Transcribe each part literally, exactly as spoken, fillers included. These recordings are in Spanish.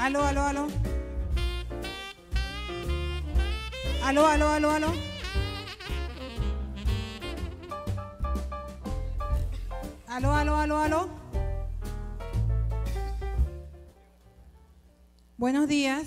Aló, aló, aló. Aló, aló, aló, aló. Aló, aló, aló, aló. Buenos días.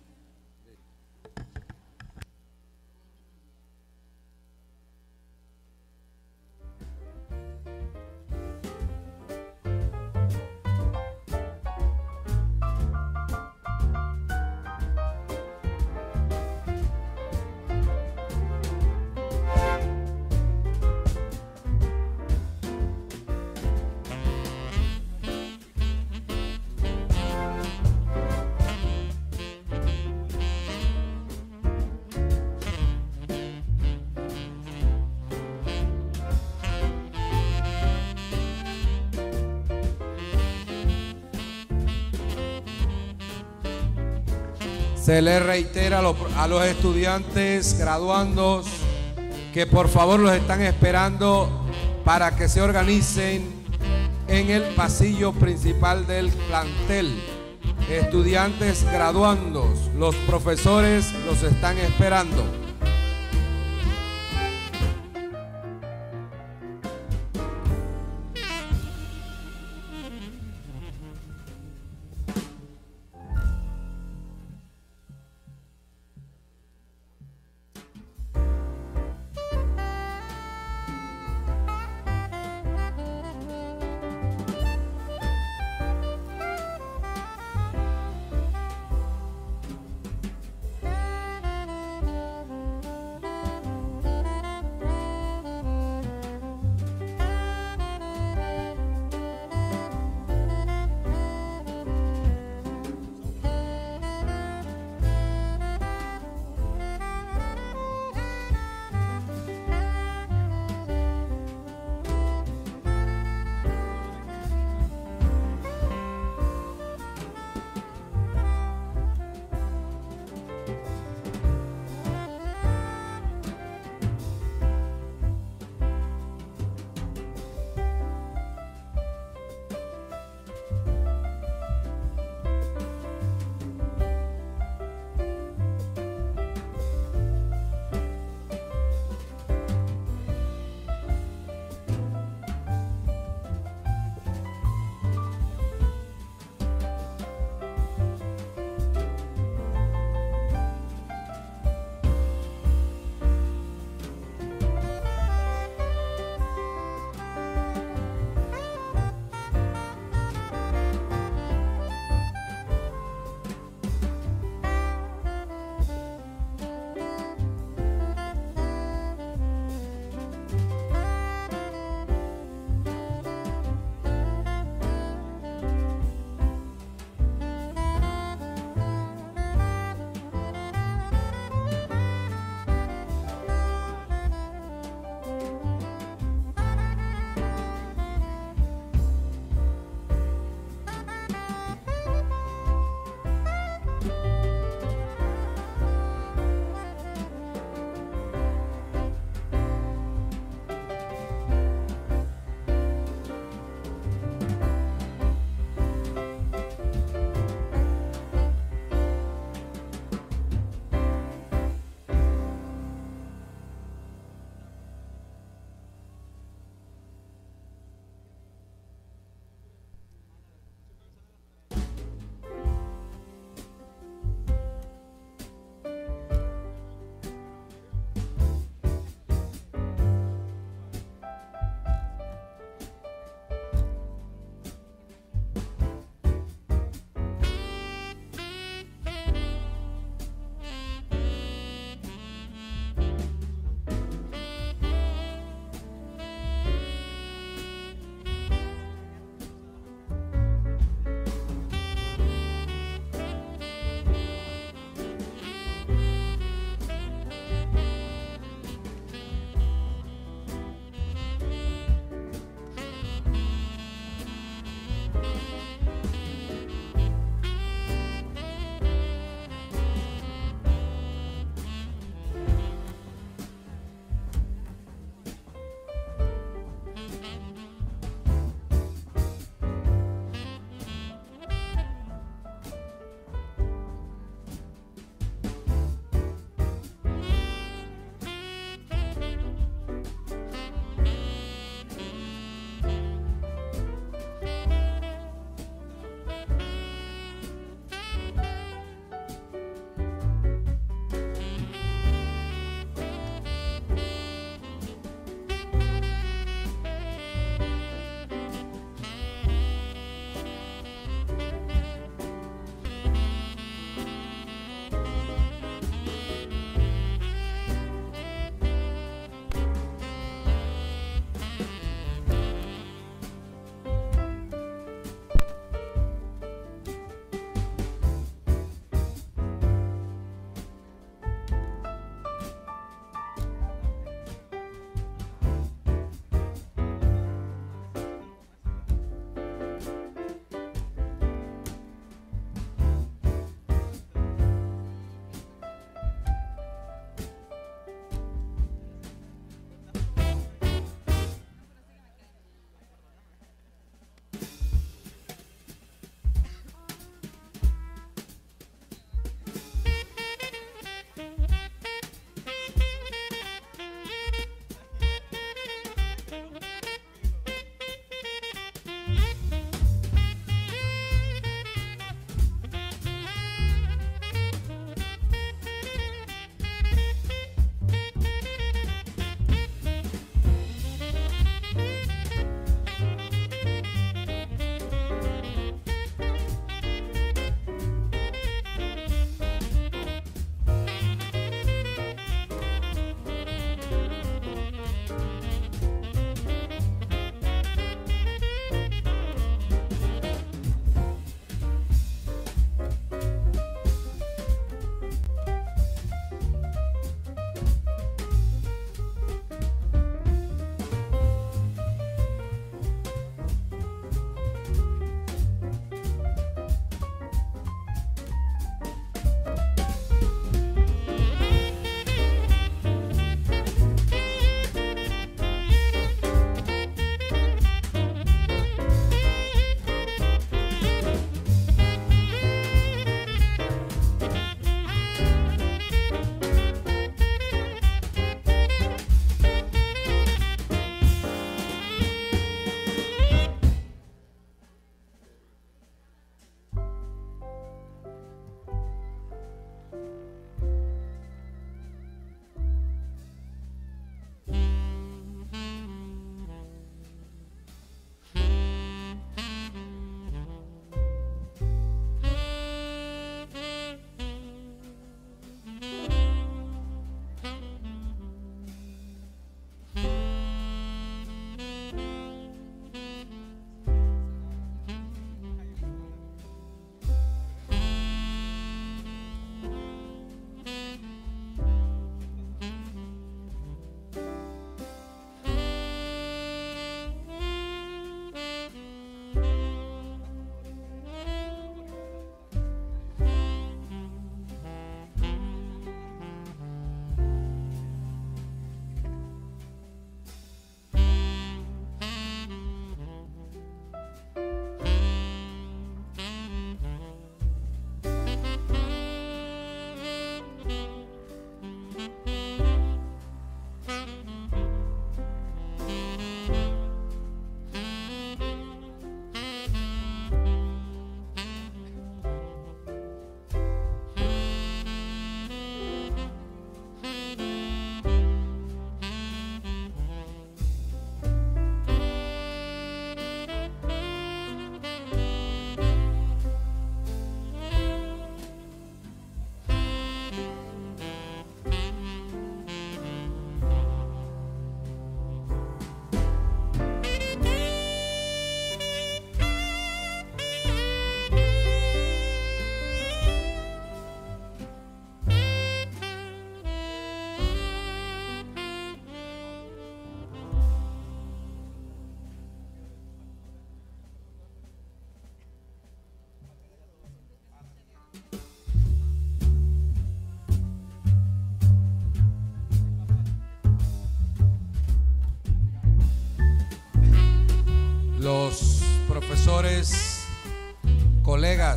Se les reitera a los, a los estudiantes graduandos que por favor los están esperando para que se organicen en el pasillo principal del plantel. Estudiantes graduandos, los profesores los están esperando.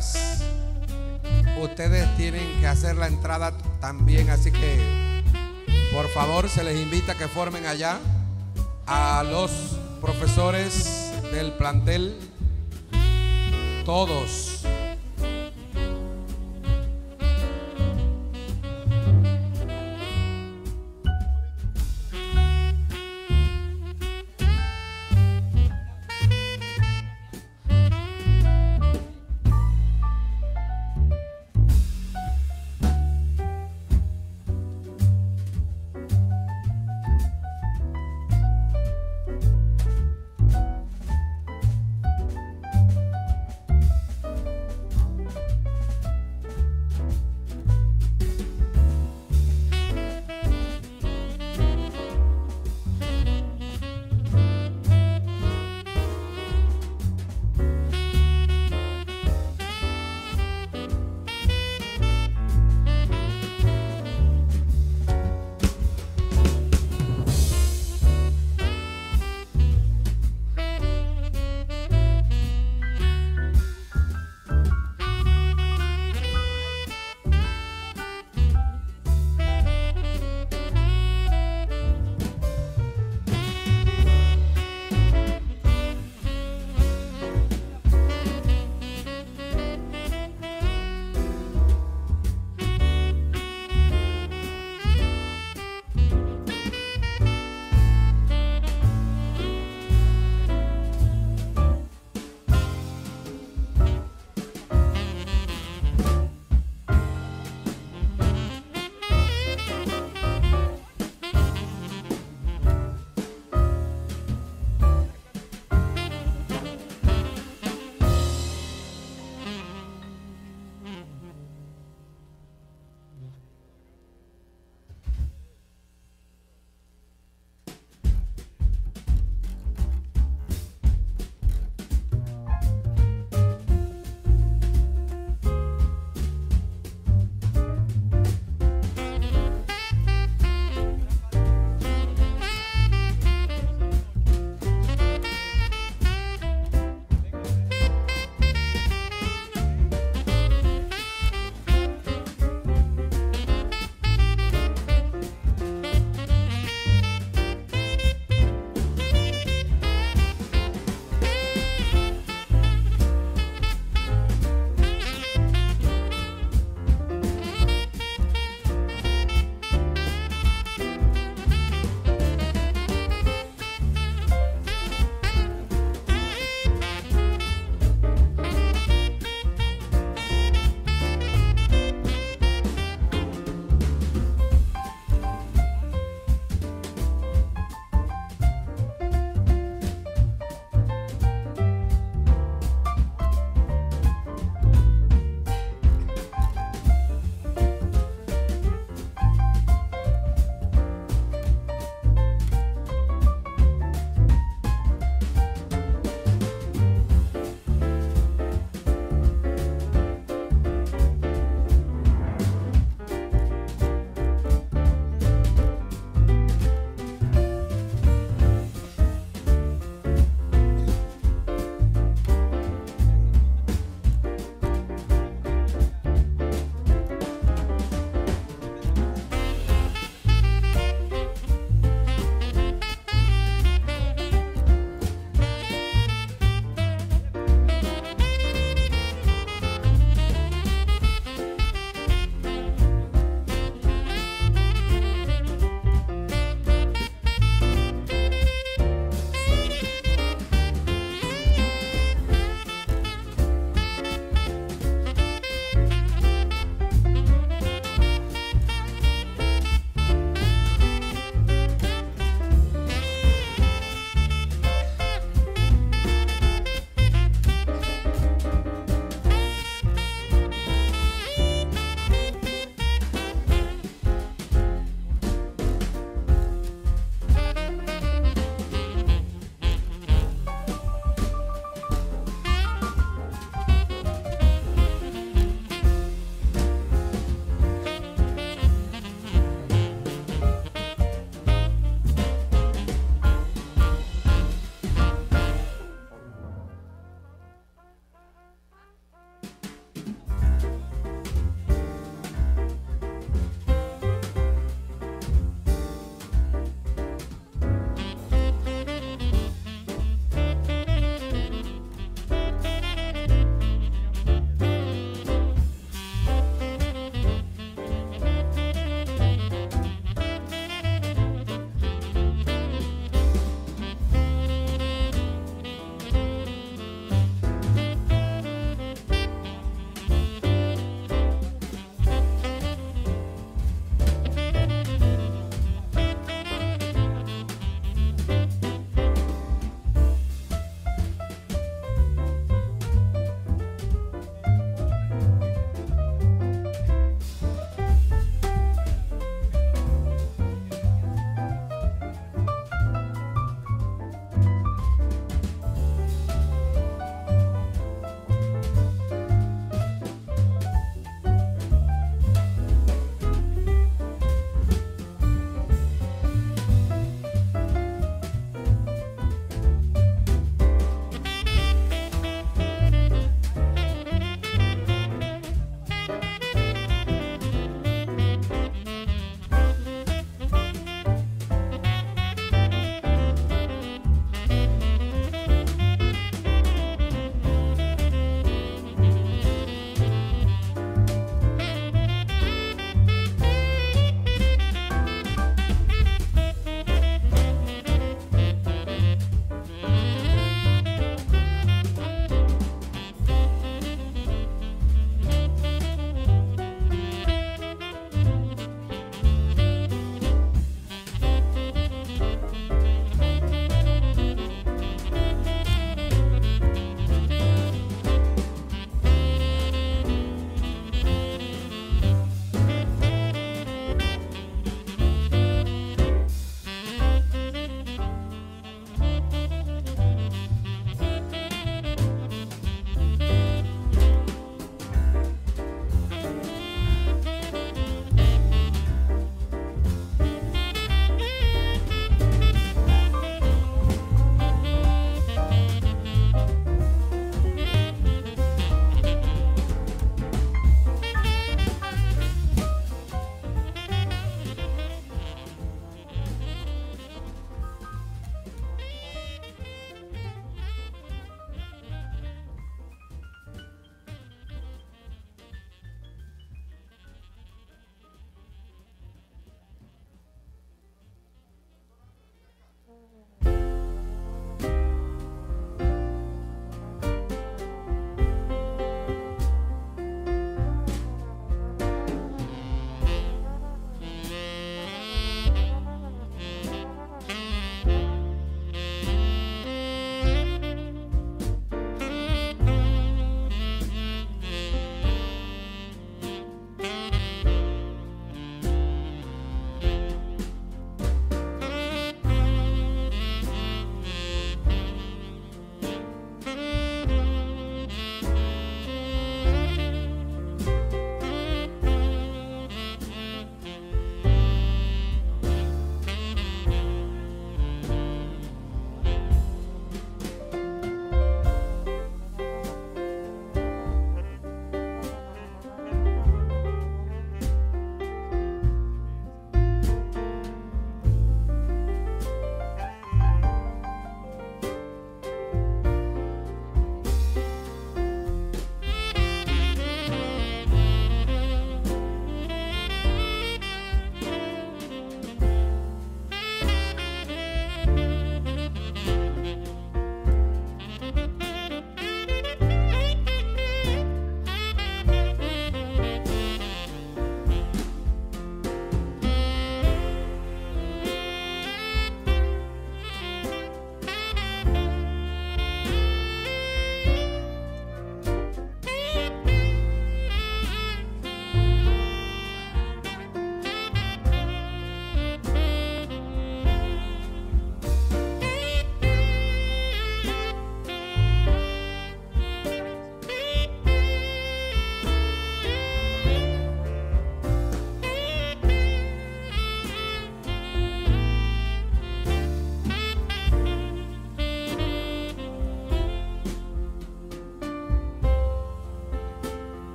gradas. Ustedes tienen que hacer la entrada también, así que por favor se les invita a que formen allá a los profesores del plantel, todos.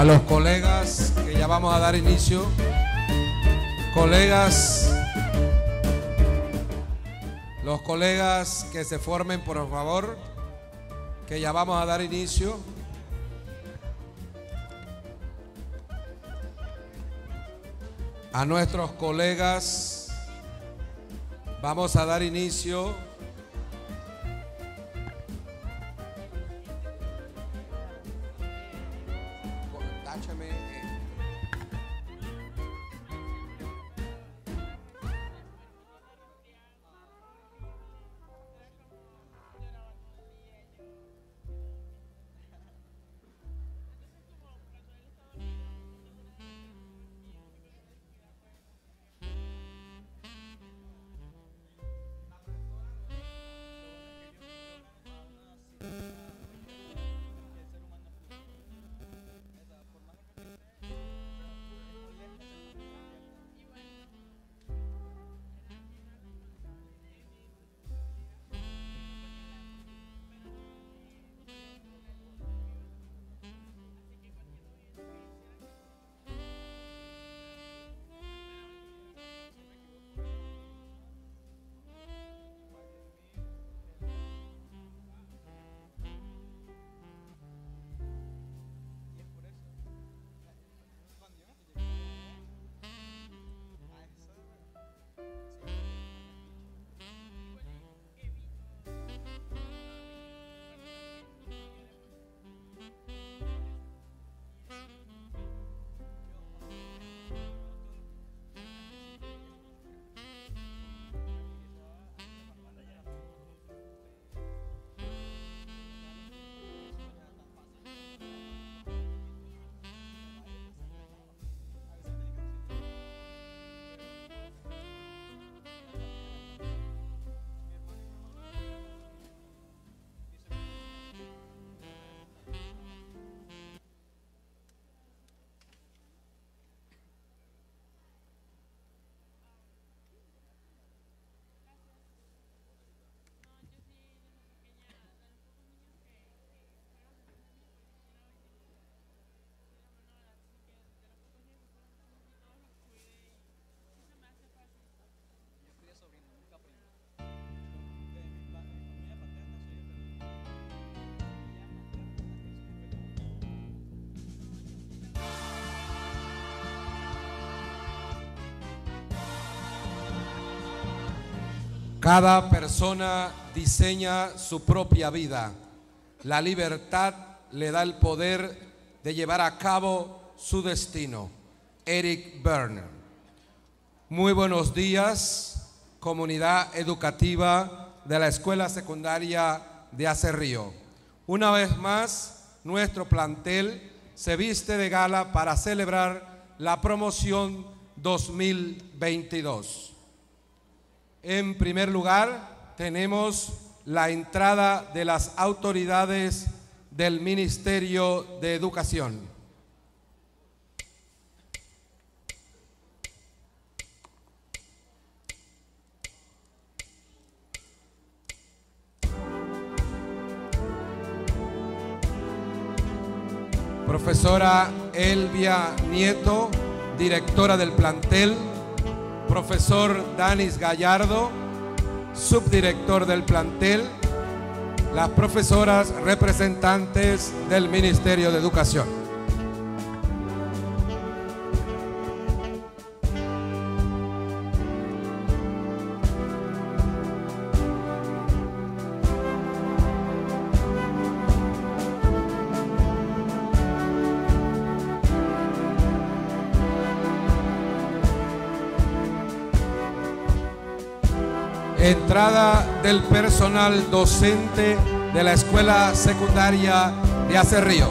los colegas que ya vamos a dar inicio. Colegas, los colegas que se formen, por favor, que ya vamos a dar inicio. A nuestros colegas vamos a dar inicio. Táchame. Cada persona diseña su propia vida. La libertad le da el poder de llevar a cabo su destino. Eric Berne. Muy buenos días, comunidad educativa de la Escuela Secundaria de Acerrío. Una vez más, nuestro plantel se viste de gala para celebrar la promoción dos mil veintidós. En primer lugar, tenemos la entrada de las autoridades del Ministerio de Educación. Profesora Elvia Nieto, directora del plantel. Profesor Danis Gallardo, subdirector del plantel. Las profesoras representantes del Ministerio de Educación. Entrada del personal docente de la Escuela Secundaria de Acerrío.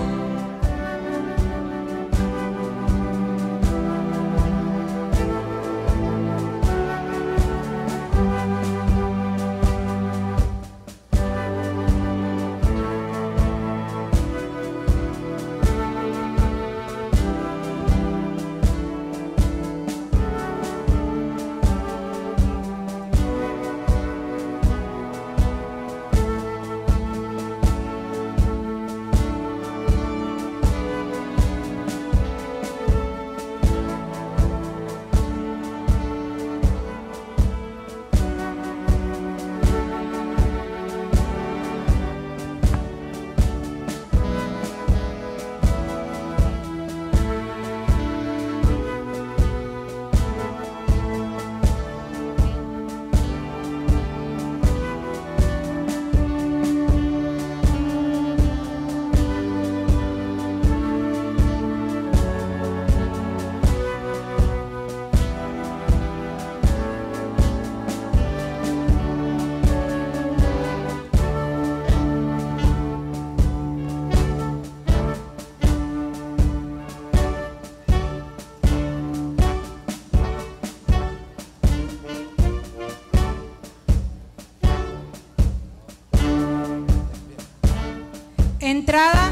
Entrada.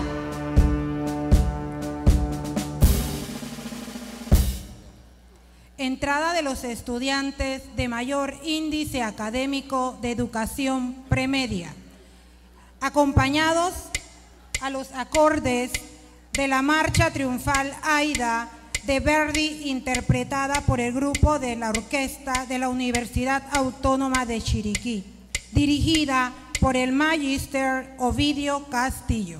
Entrada de los estudiantes de mayor índice académico de educación premedia, acompañados a los acordes de la marcha triunfal Aida de Verdi, interpretada por el grupo de la orquesta de la Universidad Autónoma de Chiriquí, dirigida por el Magister Ovidio Castillo.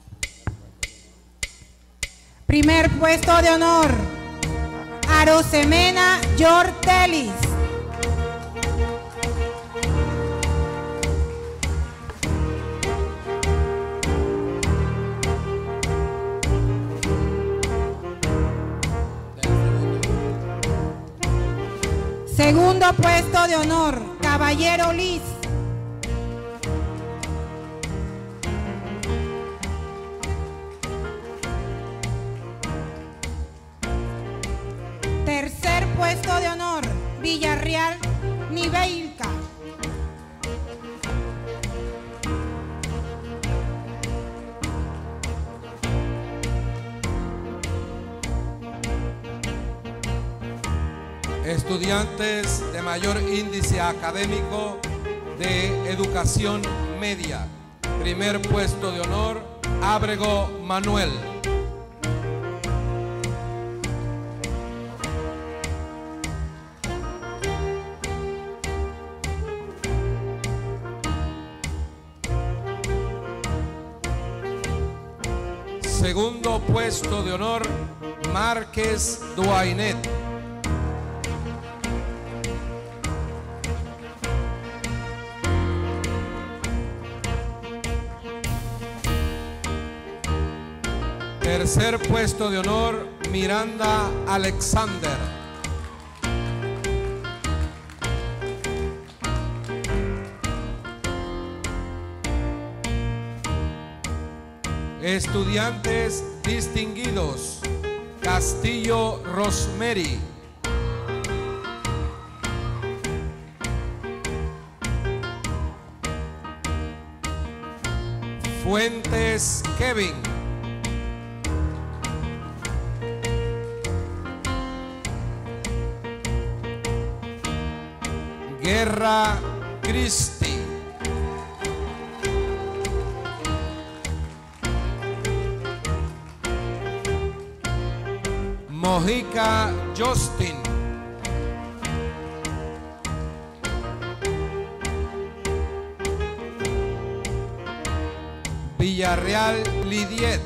Primer puesto de honor, Arosemena Yortelis. Segundo puesto de honor, Caballero Liz. Tercer puesto de honor, Villarreal Niveilca. Estudiantes de mayor índice académico de educación media. Primer puesto de honor, Ábrego Manuel. Segundo puesto de honor, Márquez Duainet. Tercer puesto de honor, Miranda Alexander. Estudiantes distinguidos, Castillo Rosemary. Fuentes Kevin. Guerra Cristi. Mojica Justin. Villarreal Lidiet.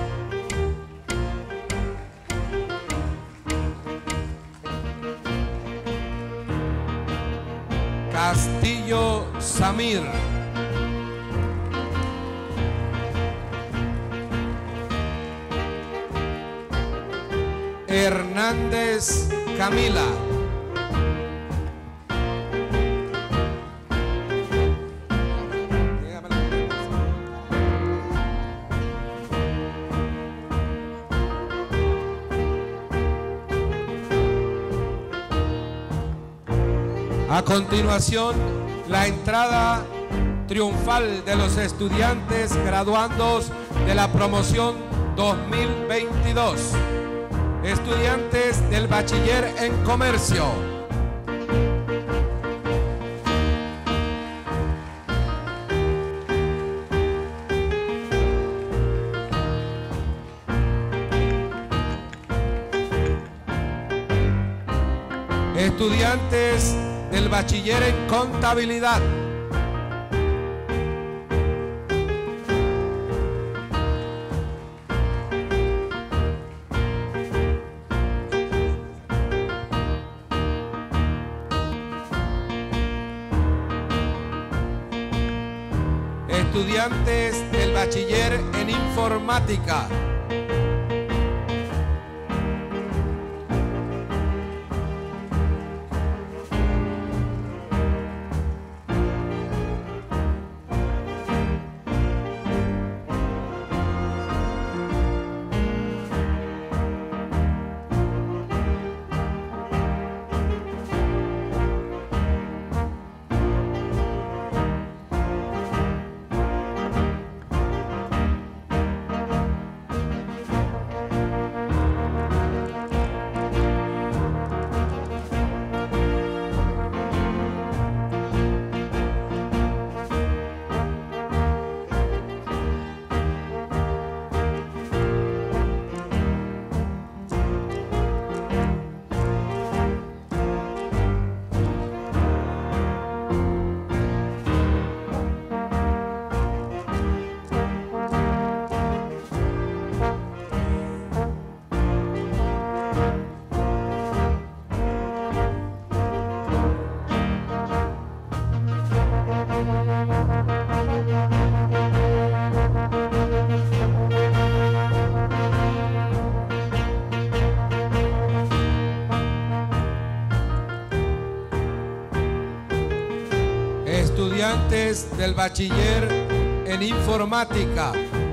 Castillo Samir. Hernández Camila. A continuación, la entrada triunfal de los estudiantes graduandos de la promoción dos mil veintidós. Estudiantes del bachiller en comercio. Estudiantes del bachiller en contabilidad. Estudiantes del bachiller en informática. Estudiantes del bachiller en informática.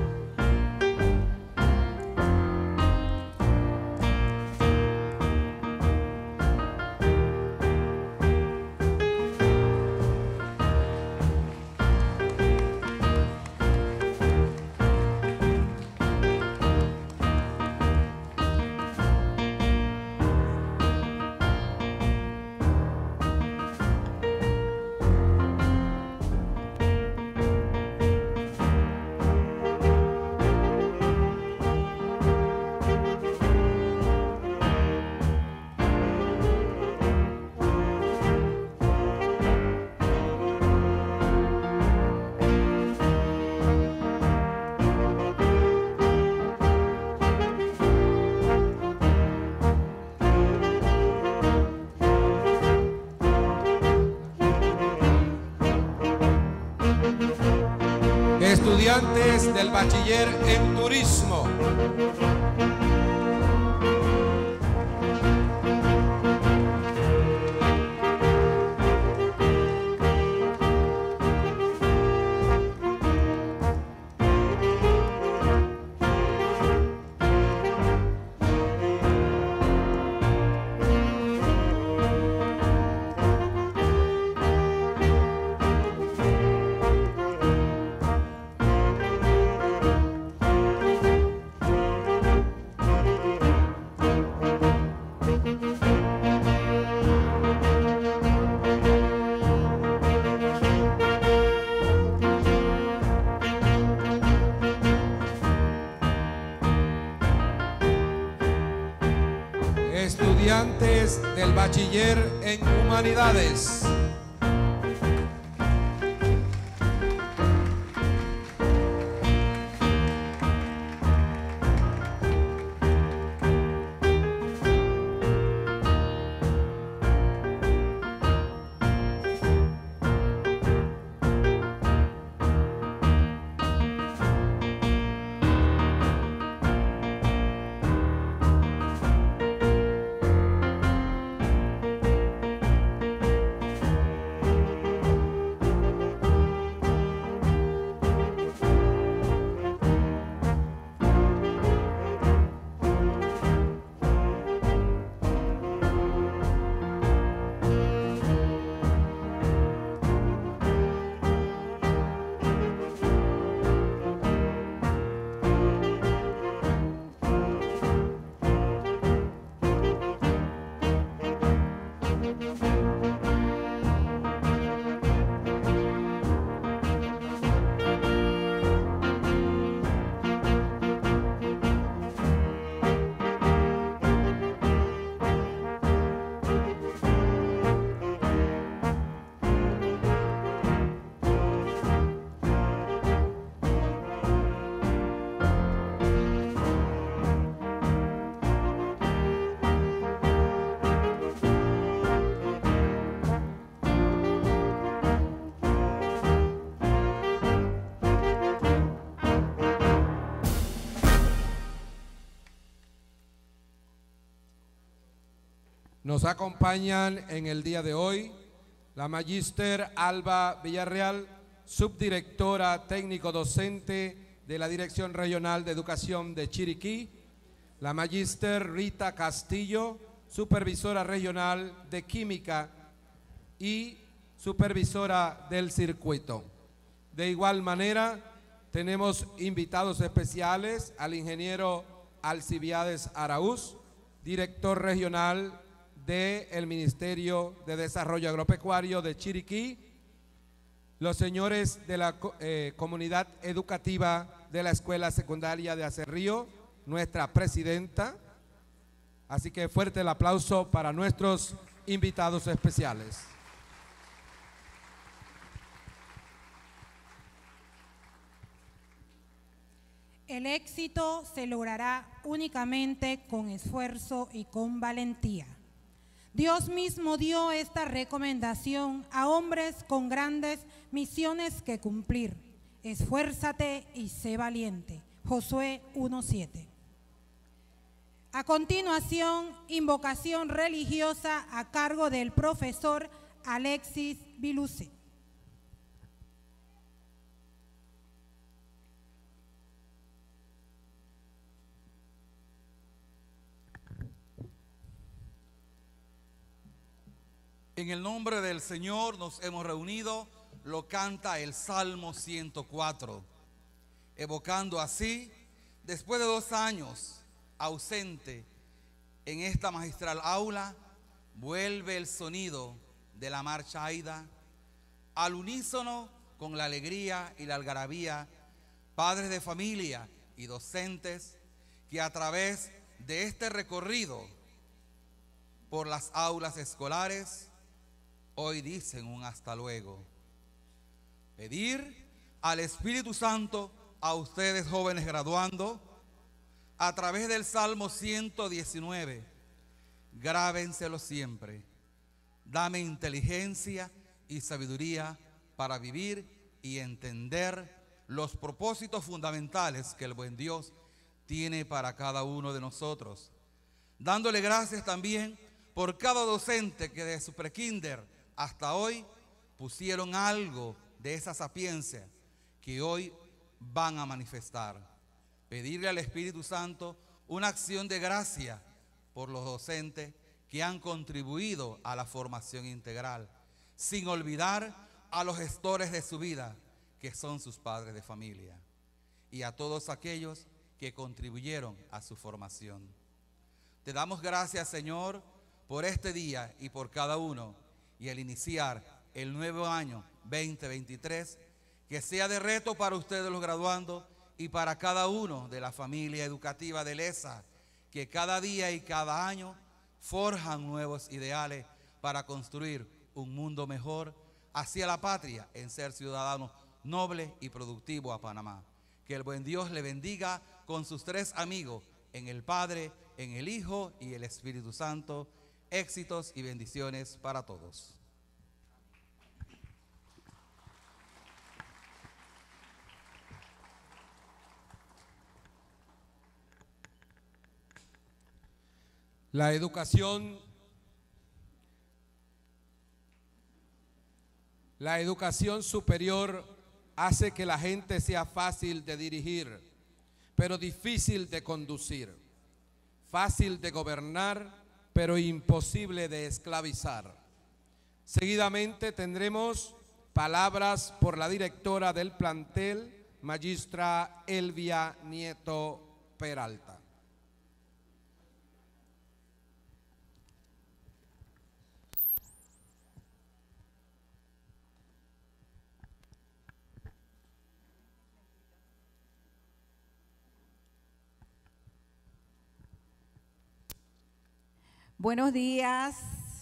Estudiantes del bachiller en turismo. Estudiantes del bachiller en humanidades. Nos acompañan en el día de hoy la Magíster Alba Villarreal, subdirectora técnico-docente de la Dirección Regional de Educación de Chiriquí, la Magíster Rita Castillo, supervisora regional de Química y supervisora del circuito. De igual manera, tenemos invitados especiales al ingeniero Alcibiades Araúz, director regional del Ministerio de Desarrollo Agropecuario de Chiriquí, los señores de la eh, comunidad educativa de la Escuela Secundaria de Acerrío, nuestra presidenta. Así que fuerte el aplauso para nuestros invitados especiales. El éxito se logrará únicamente con esfuerzo y con valentía. Dios mismo dio esta recomendación a hombres con grandes misiones que cumplir. Esfuérzate y sé valiente. Josué uno siete. A continuación, invocación religiosa a cargo del profesor Alexis Viluce. En el nombre del Señor nos hemos reunido, lo canta el Salmo ciento cuatro, evocando así, después de dos años ausente en esta magistral aula, vuelve el sonido de la marcha Aida, al unísono con la alegría y la algarabía, padres de familia y docentes que a través de este recorrido por las aulas escolares, hoy dicen un hasta luego. Pedir al Espíritu Santo a ustedes jóvenes graduando, a través del Salmo ciento diecinueve, grábenselo siempre. Dame inteligencia y sabiduría para vivir y entender los propósitos fundamentales que el buen Dios tiene para cada uno de nosotros. Dándole gracias también por cada docente que desde su prekinder hasta hoy pusieron algo de esa sapiencia que hoy van a manifestar. Pedirle al Espíritu Santo una acción de gracia por los docentes que han contribuido a la formación integral, sin olvidar a los gestores de su vida, que son sus padres de familia, y a todos aquellos que contribuyeron a su formación. Te damos gracias, Señor, por este día y por cada uno, y al iniciar el nuevo año veinte veintitrés, que sea de reto para ustedes los graduandos y para cada uno de la familia educativa de LESA, que cada día y cada año forjan nuevos ideales para construir un mundo mejor hacia la patria en ser ciudadanos nobles y productivos a Panamá. Que el buen Dios le bendiga con sus tres amigos, en el Padre, en el Hijo y el Espíritu Santo. Éxitos y bendiciones para todos. La educación, la educación superior hace que la gente sea fácil de dirigir, pero difícil de conducir, fácil de gobernar, pero imposible de esclavizar. Seguidamente tendremos palabras por la directora del plantel, magistra Elvia Nieto Peralta. Buenos días,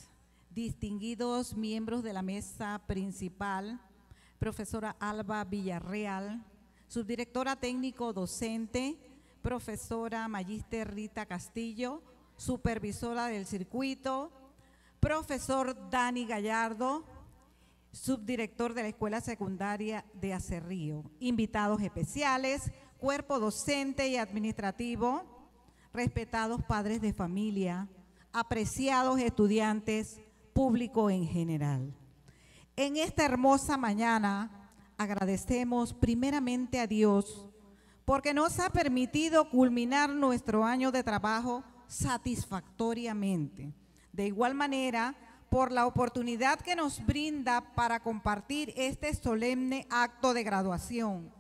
distinguidos miembros de la mesa principal, profesora Alba Villarreal, subdirectora técnico docente, profesora magíster Rita Castillo, supervisora del circuito, profesor Dani Gallardo, subdirector de la Escuela Secundaria de Acerrío, invitados especiales, cuerpo docente y administrativo, respetados padres de familia, apreciados estudiantes, público en general. En esta hermosa mañana agradecemos primeramente a Dios porque nos ha permitido culminar nuestro año de trabajo satisfactoriamente. De igual manera, por la oportunidad que nos brinda para compartir este solemne acto de graduación.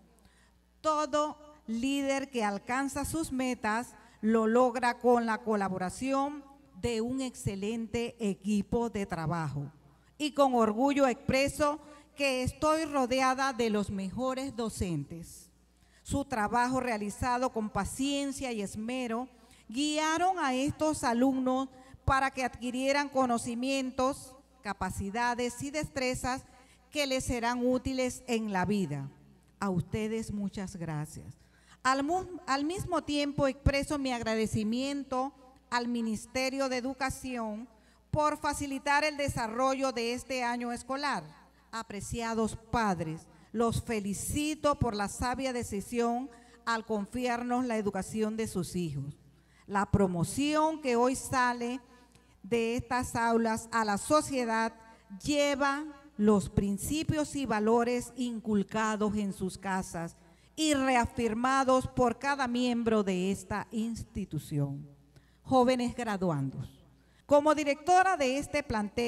Todo líder que alcanza sus metas lo logra con la colaboración de un excelente equipo de trabajo. Y con orgullo expreso que estoy rodeada de los mejores docentes. Su trabajo realizado con paciencia y esmero guiaron a estos alumnos para que adquirieran conocimientos, capacidades y destrezas que les serán útiles en la vida. A ustedes muchas gracias. Al, al mismo tiempo expreso mi agradecimiento al Ministerio de Educación por facilitar el desarrollo de este año escolar. Apreciados padres, los felicito por la sabia decisión al confiarnos la educación de sus hijos. La promoción que hoy sale de estas aulas a la sociedad lleva los principios y valores inculcados en sus casas y reafirmados por cada miembro de esta institución. Jóvenes graduandos, como directora de este plantel,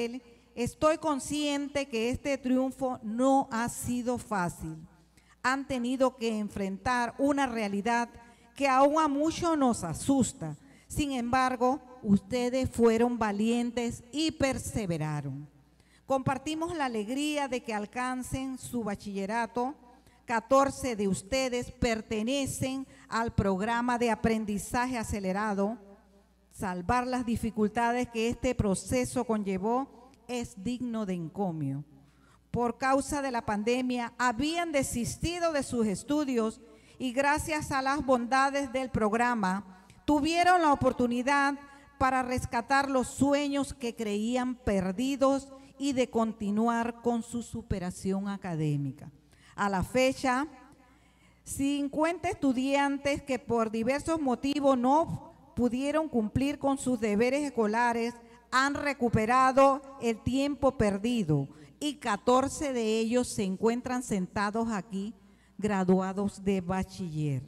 estoy consciente que este triunfo no ha sido fácil. Han tenido que enfrentar una realidad que aún a muchos nos asusta. Sin embargo, ustedes fueron valientes y perseveraron. Compartimos la alegría de que alcancen su bachillerato. catorce de ustedes pertenecen al programa de aprendizaje acelerado. Salvar las dificultades que este proceso conllevó es digno de encomio. Por causa de la pandemia, habían desistido de sus estudios y gracias a las bondades del programa, tuvieron la oportunidad para rescatar los sueños que creían perdidos y de continuar con su superación académica. A la fecha, cincuenta estudiantes que por diversos motivos no pudieron cumplir con sus deberes escolares han recuperado el tiempo perdido y catorce de ellos se encuentran sentados aquí, graduados de bachiller.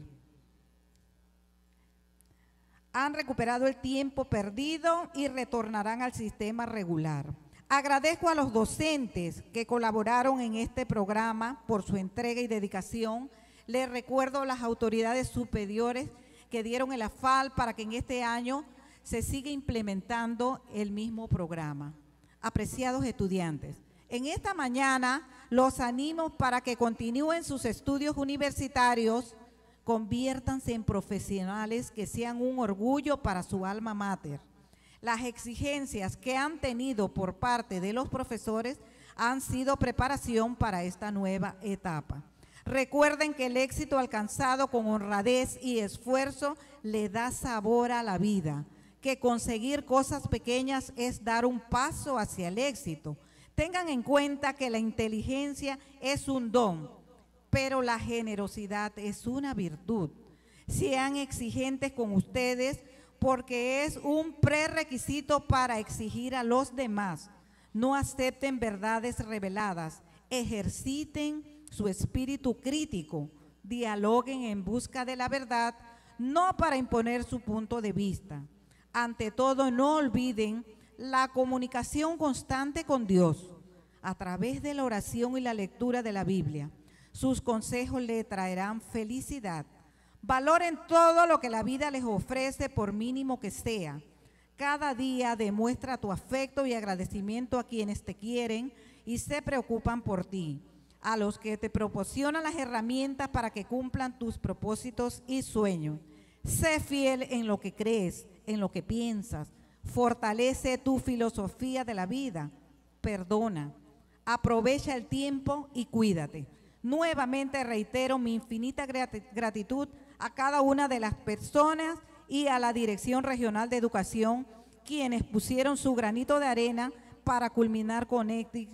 Han recuperado el tiempo perdido y retornarán al sistema regular. Agradezco a los docentes que colaboraron en este programa por su entrega y dedicación. Les recuerdo a las autoridades superiores que dieron el aval para que en este año se siga implementando el mismo programa. Apreciados estudiantes, en esta mañana los animo para que continúen sus estudios universitarios, conviértanse en profesionales que sean un orgullo para su alma mater. Las exigencias que han tenido por parte de los profesores han sido preparación para esta nueva etapa. Recuerden que el éxito alcanzado con honradez y esfuerzo le da sabor a la vida, que conseguir cosas pequeñas es dar un paso hacia el éxito. Tengan en cuenta que la inteligencia es un don, pero la generosidad es una virtud. Sean exigentes con ustedes porque es un prerequisito para exigir a los demás. No acepten verdades reveladas, ejerciten su espíritu crítico, dialoguen en busca de la verdad, no para imponer su punto de vista. Ante todo, no olviden la comunicación constante con Dios a través de la oración y la lectura de la Biblia. Sus consejos le traerán felicidad. Valoren todo lo que la vida les ofrece, por mínimo que sea. Cada día demuestra tu afecto y agradecimiento a quienes te quieren y se preocupan por ti, a los que te proporcionan las herramientas para que cumplan tus propósitos y sueños. Sé fiel en lo que crees, en lo que piensas. Fortalece tu filosofía de la vida. Perdona. Aprovecha el tiempo y cuídate. Nuevamente reitero mi infinita gratitud a cada una de las personas y a la Dirección Regional de Educación, quienes pusieron su granito de arena para culminar con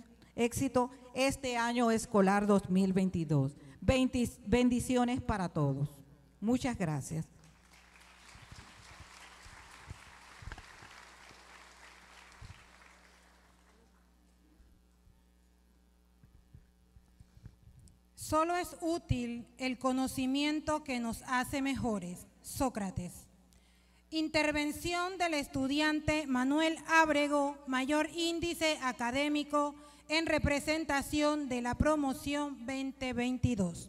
éxito este año escolar dos mil veintidós. Bendiciones para todos. Muchas gracias. Solo es útil el conocimiento que nos hace mejores. Sócrates. Intervención del estudiante Manuel Ábrego, mayor índice académico en representación de la promoción veinte veintidós.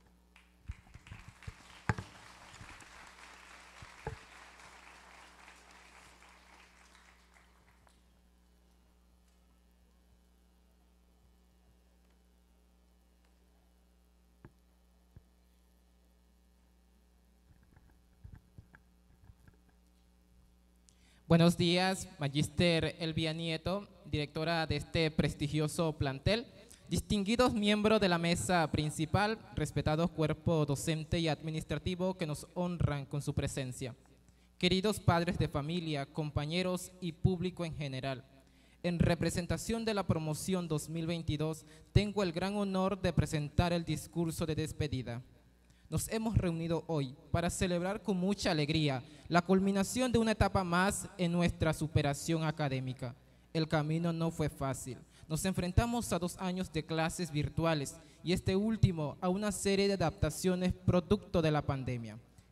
Buenos días, Magíster Elvia Nieto, directora de este prestigioso plantel, distinguidos miembros de la mesa principal, respetados cuerpo docente y administrativo que nos honran con su presencia, queridos padres de familia, compañeros y público en general. En representación de la promoción dos mil veintidós, tengo el gran honor de presentar el discurso de despedida. Nos hemos reunido hoy para celebrar con mucha alegría la culminación de una etapa más en nuestra superación académica. El camino no fue fácil. Nos enfrentamos a dos años de clases virtuales y este último a una serie de adaptaciones producto de la pandemia.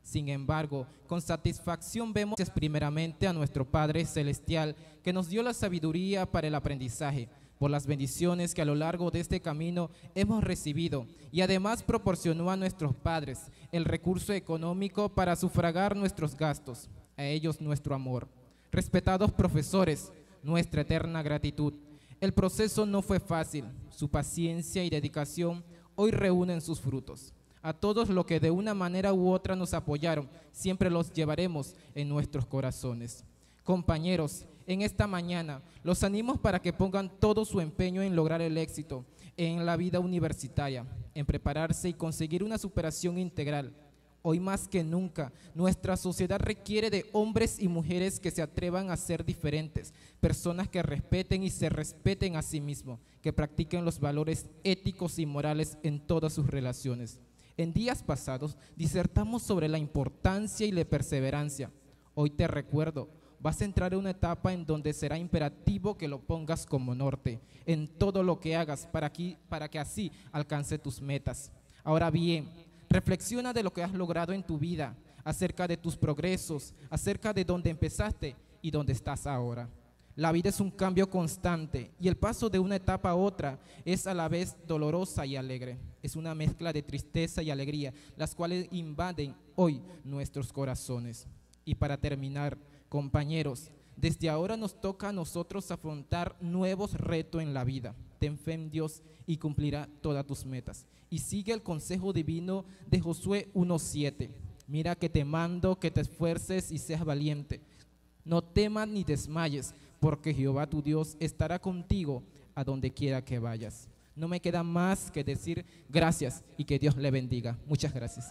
Sin embargo, con satisfacción vemos primeramente a nuestro Padre Celestial, que nos dio la sabiduría para el aprendizaje, por las bendiciones que a lo largo de este camino hemos recibido, y además proporcionó a nuestros padres el recurso económico para sufragar nuestros gastos, a ellos nuestro amor. Respetados profesores, nuestra eterna gratitud. El proceso no fue fácil, su paciencia y dedicación hoy reúnen sus frutos. A todos los que de una manera u otra nos apoyaron, siempre los llevaremos en nuestros corazones. Compañeros, en esta mañana los animo para que pongan todo su empeño en lograr el éxito en la vida universitaria, en prepararse y conseguir una superación integral. Hoy más que nunca, nuestra sociedad requiere de hombres y mujeres que se atrevan a ser diferentes, personas que respeten y se respeten a sí mismos, que practiquen los valores éticos y morales en todas sus relaciones. En días pasados disertamos sobre la importancia y la perseverancia. Hoy te recuerdo, vas a entrar en una etapa en donde será imperativo que lo pongas como norte en todo lo que hagas para, aquí, para que así alcance tus metas. Ahora bien, reflexiona de lo que has logrado en tu vida, acerca de tus progresos, acerca de dónde empezaste y dónde estás ahora. La vida es un cambio constante y el paso de una etapa a otra es a la vez dolorosa y alegre. Es una mezcla de tristeza y alegría, las cuales invaden hoy nuestros corazones. Y para terminar, compañeros, desde ahora nos toca a nosotros afrontar nuevos retos en la vida. Ten fe en Dios y cumplirá todas tus metas. Y sigue el consejo divino de Josué uno siete. Mira que te mando que te esfuerces y seas valiente. No temas ni desmayes, porque Jehová tu Dios estará contigo a donde quiera que vayas. No me queda más que decir gracias y que Dios le bendiga. Muchas gracias.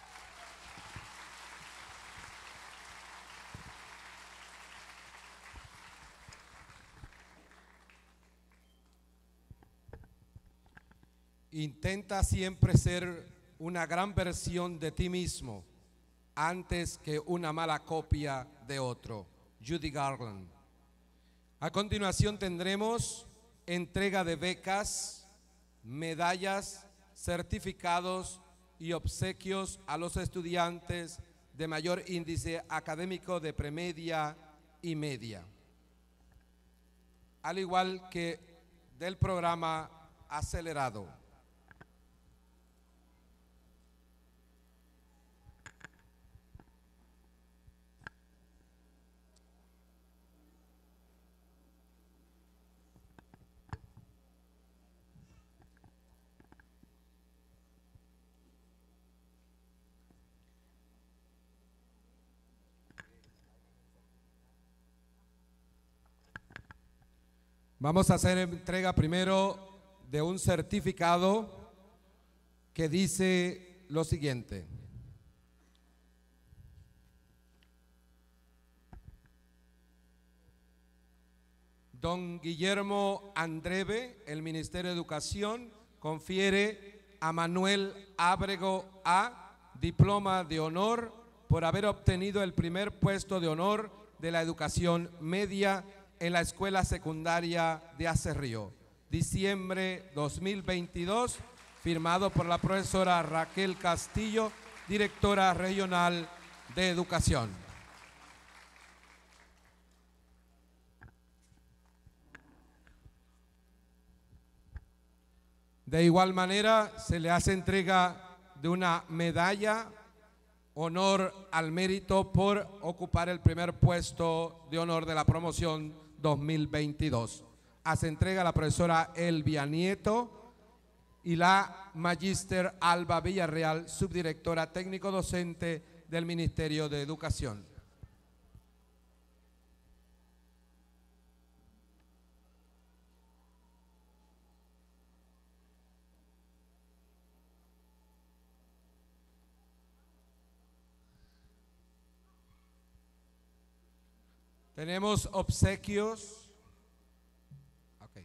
Intenta siempre ser una gran versión de ti mismo antes que una mala copia de otro. Judy Garland. A continuación tendremos entrega de becas, medallas, certificados y obsequios a los estudiantes de mayor índice académico de premedia y media, al igual que del programa acelerado. Vamos a hacer entrega primero de un certificado que dice lo siguiente. Don Guillermo Andreve, el Ministerio de Educación, confiere a Manuel Ábrego A, diploma de honor por haber obtenido el primer puesto de honor de la educación media en la Escuela Secundaria de Acerrío, diciembre dos mil veintidós, firmado por la profesora Raquel Castillo, directora regional de Educación. De igual manera, se le hace entrega de una medalla honor al mérito por ocupar el primer puesto de honor de la promoción dos mil veintidós. Hace entrega a la profesora Elvia Nieto y la magíster Alba Villarreal, subdirectora técnico-docente del Ministerio de Educación. Tenemos obsequios. Okay.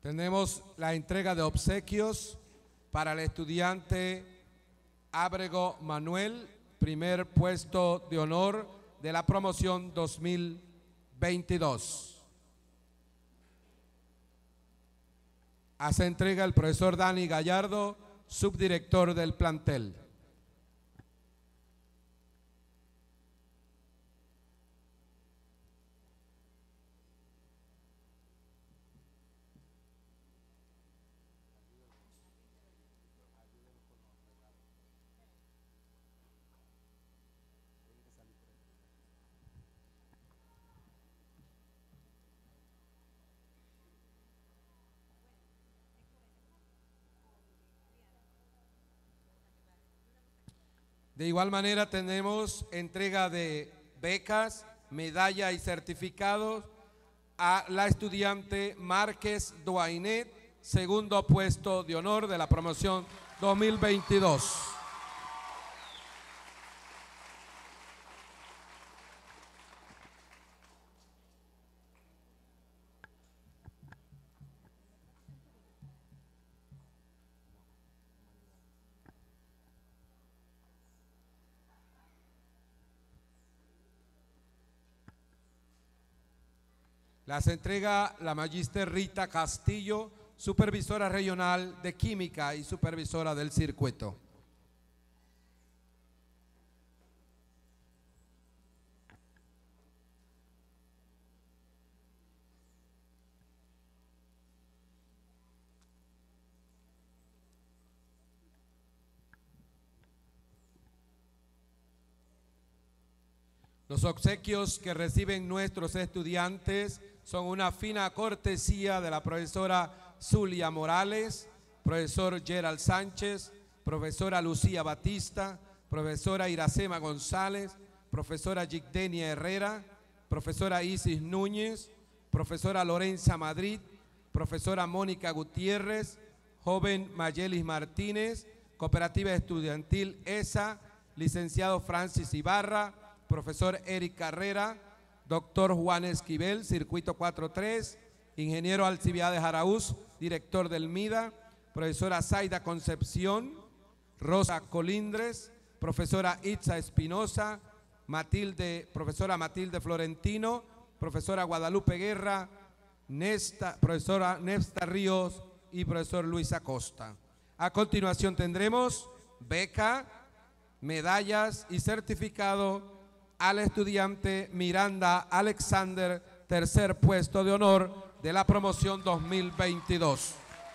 Tenemos la entrega de obsequios para el estudiante Ábrego Manuel, primer puesto de honor de la promoción dos mil veintidós. Hace entrega el profesor Dani Gallardo, subdirector del plantel. De igual manera tenemos entrega de becas, medalla y certificados a la estudiante Márquez Duainet, segundo puesto de honor de la promoción dos mil veintidós. Las entrega la magíster Rita Castillo, supervisora regional de Química y supervisora del circuito. Los obsequios que reciben nuestros estudiantes son una fina cortesía de la profesora Zulia Morales, profesor Gerald Sánchez, profesora Lucía Batista, profesora Iracema González, profesora Gigdenia Herrera, profesora Isis Núñez, profesora Lorenza Madrid, profesora Mónica Gutiérrez, joven Mayelis Martínez, cooperativa estudiantil E S A, licenciado Francis Ibarra, profesor Eric Carrera, doctor Juan Esquivel, circuito cuatro tres, ingeniero Alcibiades Araúz, director del MIDA, profesora Zaida Concepción, Rosa Colindres, profesora Itza Espinosa, Matilde, profesora Matilde Florentino, profesora Guadalupe Guerra, Nesta, profesora Nesta Ríos y profesor Luis Acosta. A continuación tendremos beca, medallas y certificado al estudiante Miranda Alexander, tercer puesto de honor de la promoción dos mil veintidós.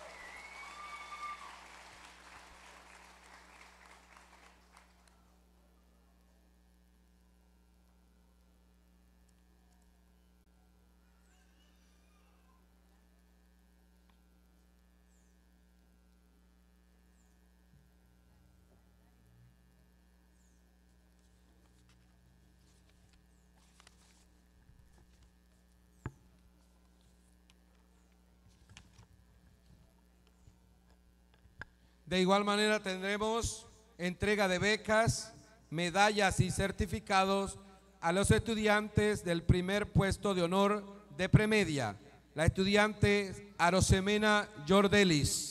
De igual manera tendremos entrega de becas, medallas y certificados a los estudiantes del primer puesto de honor de premedia, la estudiante Arosemena Jordelis.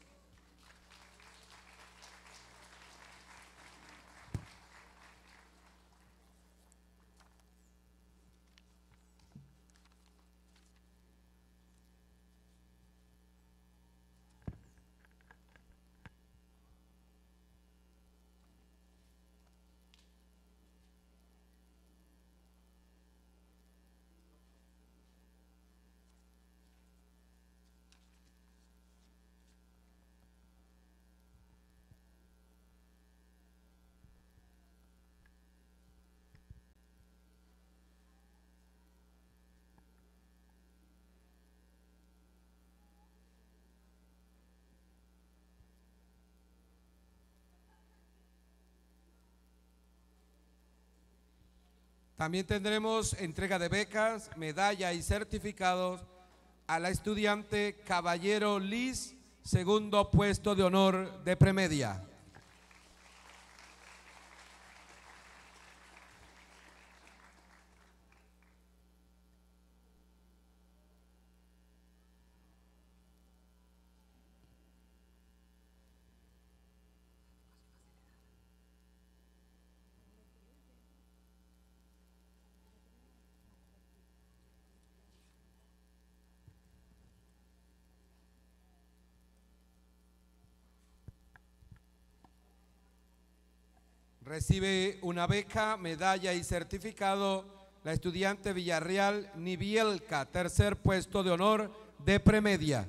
También tendremos entrega de becas, medalla y certificados a la estudiante Caballero Liz, segundo puesto de honor de premedia. Recibe una beca, medalla y certificado la estudiante Villarreal Nibielka, tercer puesto de honor de premedia.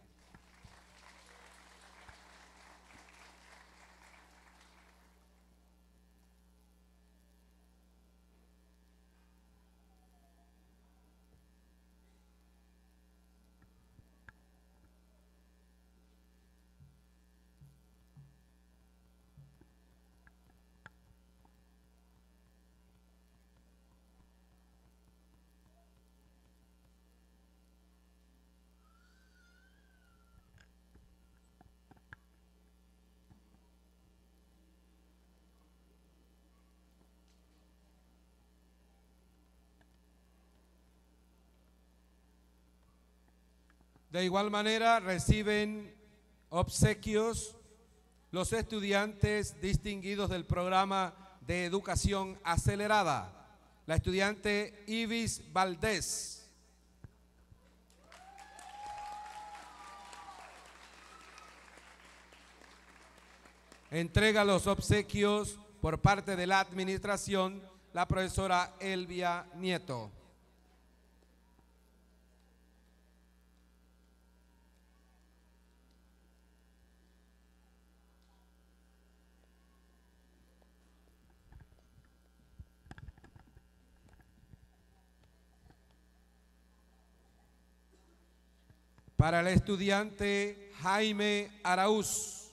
De igual manera reciben obsequios los estudiantes distinguidos del programa de educación acelerada. La estudiante Ibis Valdés. Entrega los obsequios por parte de la administración la profesora Elvia Nieto. Para el estudiante Jaime Araúz.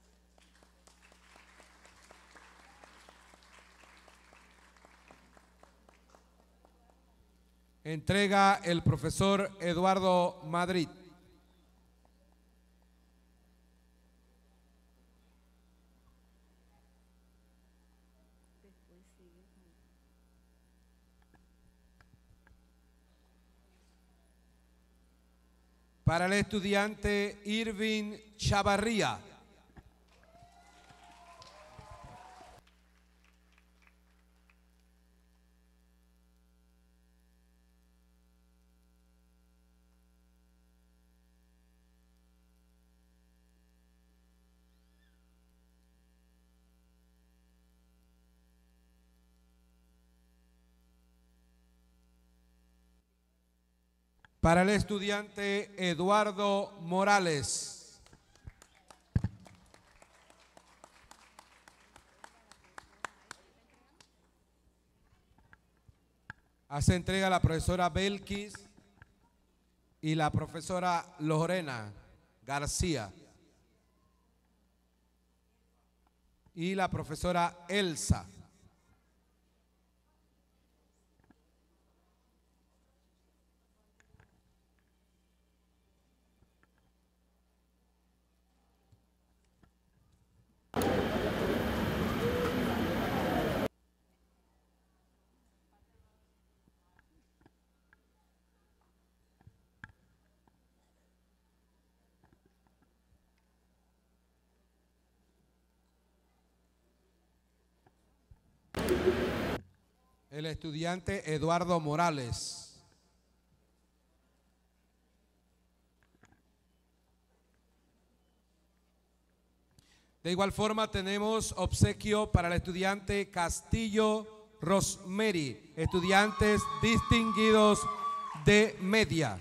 Entrega el profesor Eduardo Madrid. Para el estudiante Irving Chavarría. Para el estudiante Eduardo Morales. Hace entrega la profesora Belkis y la profesora Lorena García. Y la profesora Elsa. El estudiante Eduardo Morales. De igual forma tenemos obsequio para el estudiante Castillo Rosemary, estudiantes distinguidos de media.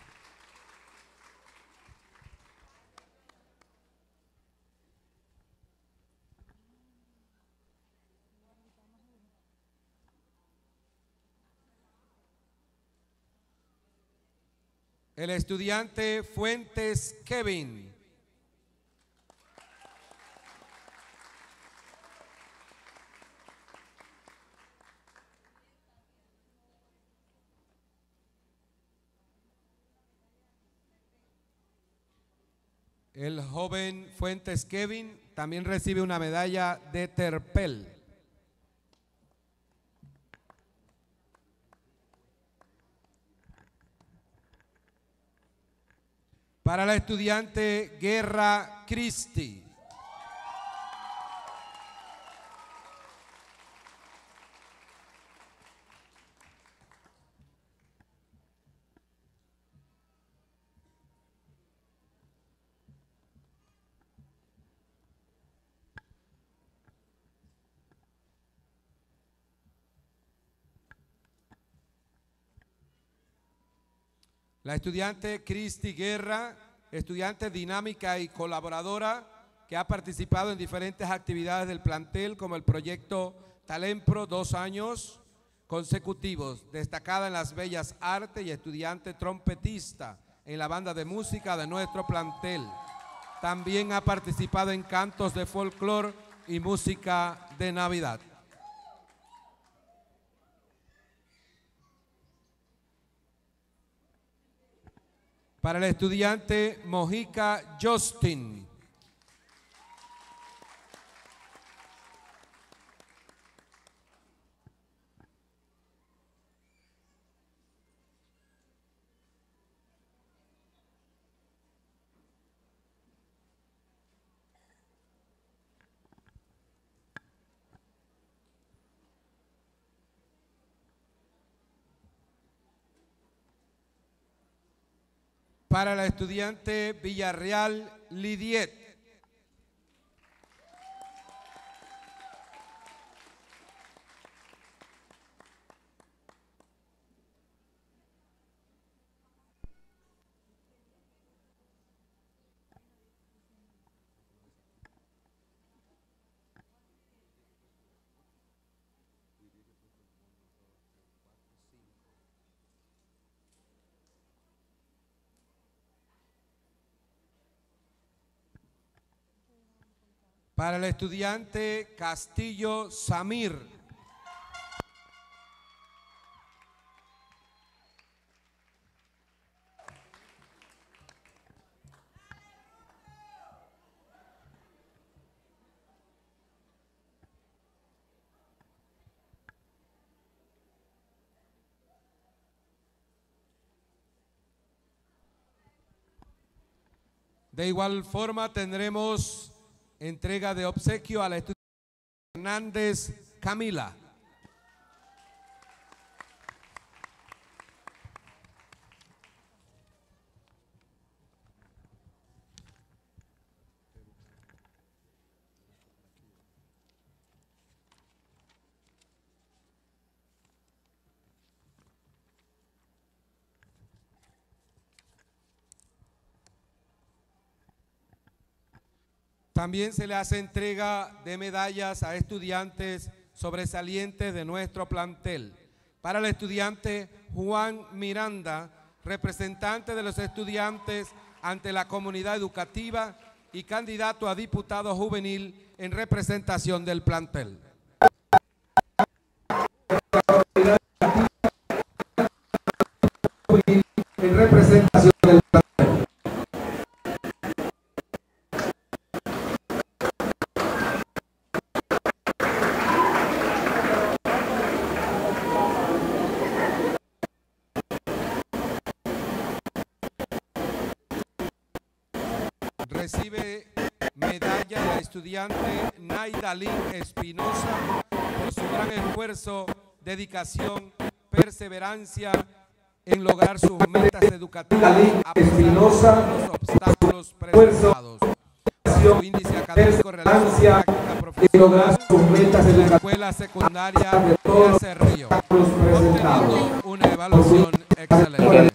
El estudiante Fuentes Kevin. El joven Fuentes Kevin también recibe una medalla de Terpel. Para la estudiante Guerra Cristi. La estudiante Cristi Guerra, estudiante dinámica y colaboradora que ha participado en diferentes actividades del plantel como el proyecto Talempro, dos años consecutivos, destacada en las bellas artes y estudiante trompetista en la banda de música de nuestro plantel. También ha participado en cantos de folclore y música de Navidad. Para el estudiante Mojica Justin. Para la estudiante Villarreal Lidiet. Para el estudiante Castillo Samir. De igual forma tendremos entrega de obsequio a la estudiante Hernández Camila. También se le hace entrega de medallas a estudiantes sobresalientes de nuestro plantel. Para el estudiante Juan Miranda, representante de los estudiantes ante la comunidad educativa y candidato a diputado juvenil en representación del plantel. En representación del plantel. Recibe medalla la estudiante Naidalín Espinosa por su gran esfuerzo, dedicación, perseverancia en lograr sus metas educativas a pesar de los obstáculos presentados. Su índice académico realizó su práctica profesional en la escuela secundaria de Acerrío, obteniendo una evaluación excelente.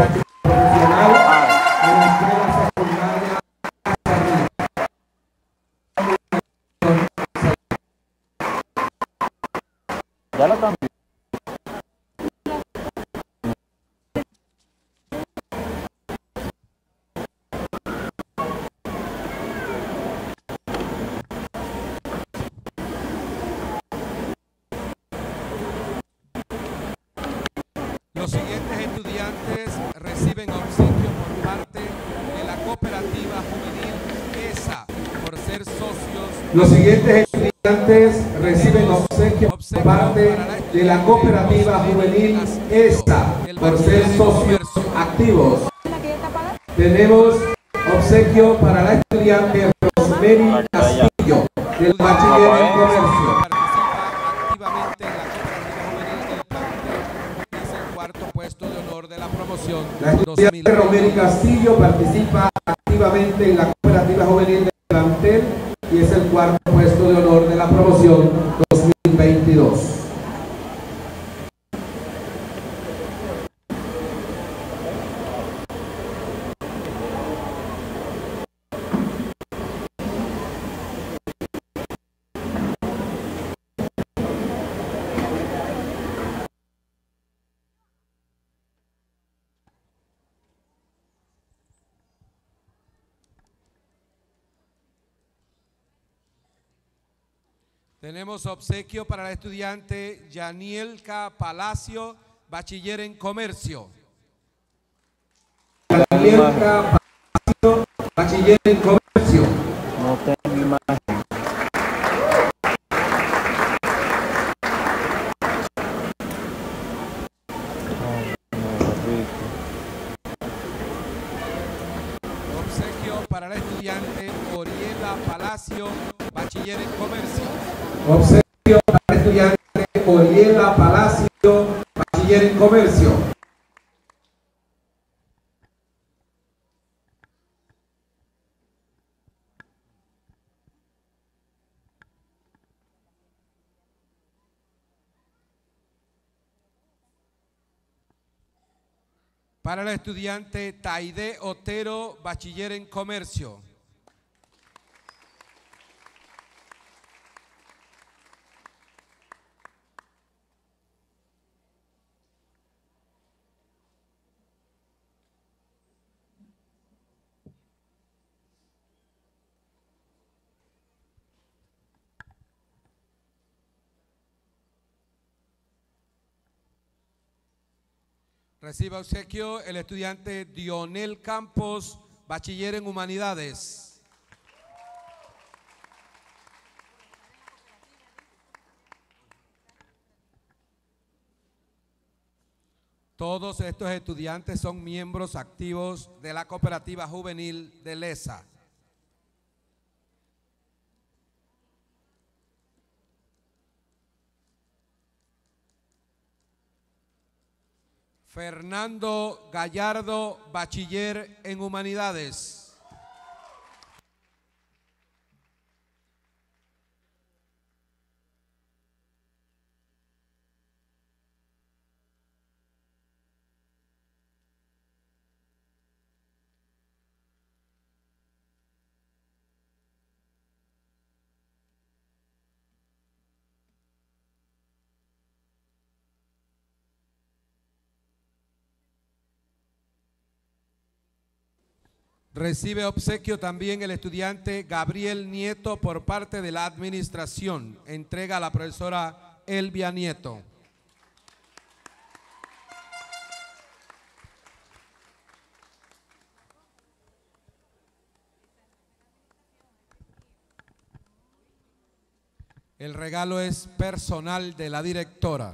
Ya lo cambié. Los siguientes estudiantes reciben obsequio por parte de la cooperativa juvenil E S A por ser socios. Los siguientes estudiantes reciben obsequio por parte de la cooperativa juvenil E S A por ser socios activos. Tenemos obsequio para la estudiante Rosemary Castillo del bachiller en comercio. La estudiante Rosemary Castillo participa activamente en la cooperativa juvenil del plantel y es el cuarto puesto de honor de la promoción dos mil veintidós. Tenemos obsequio para la estudiante Yanielka Palacio, bachiller en comercio. Yanielka Palacio, bachiller en comercio. No tengo imagen. Obsequio para la estudiante Oriela Palacio, bachiller en comercio. Obsequio para la estudiante Oriela Palacio, bachiller en comercio. Para la estudiante Taide Otero, bachiller en comercio. Reciba obsequio el estudiante Dionel Campos, bachiller en humanidades. Todos estos estudiantes son miembros activos de la cooperativa juvenil de Lesa. Fernando Gallardo, bachiller en humanidades. Recibe obsequio también el estudiante Gabriel Nieto por parte de la administración. Entrega a la profesora Elvia Nieto. El regalo es personal de la directora.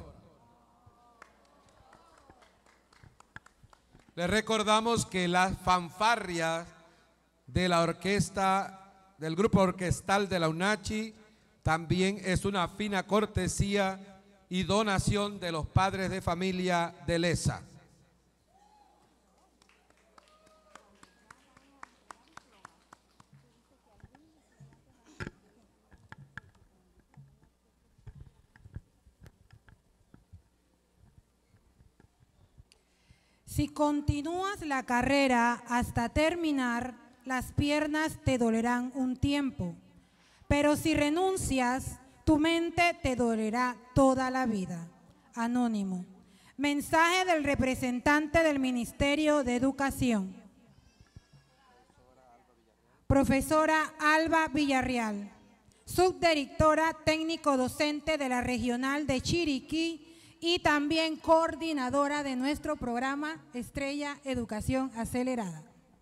Les recordamos que la fanfarria de la orquesta, del grupo orquestal de la UNACHI, también es una fina cortesía y donación de los padres de familia de Lesa. Si continúas la carrera hasta terminar, las piernas te dolerán un tiempo, pero si renuncias, tu mente te dolerá toda la vida. Anónimo. Mensaje del representante del Ministerio de Educación. Profesora Alba Villarreal, subdirectora técnico docente de la Regional de Chiriquí y también coordinadora de nuestro programa Estrella Educación Acelerada.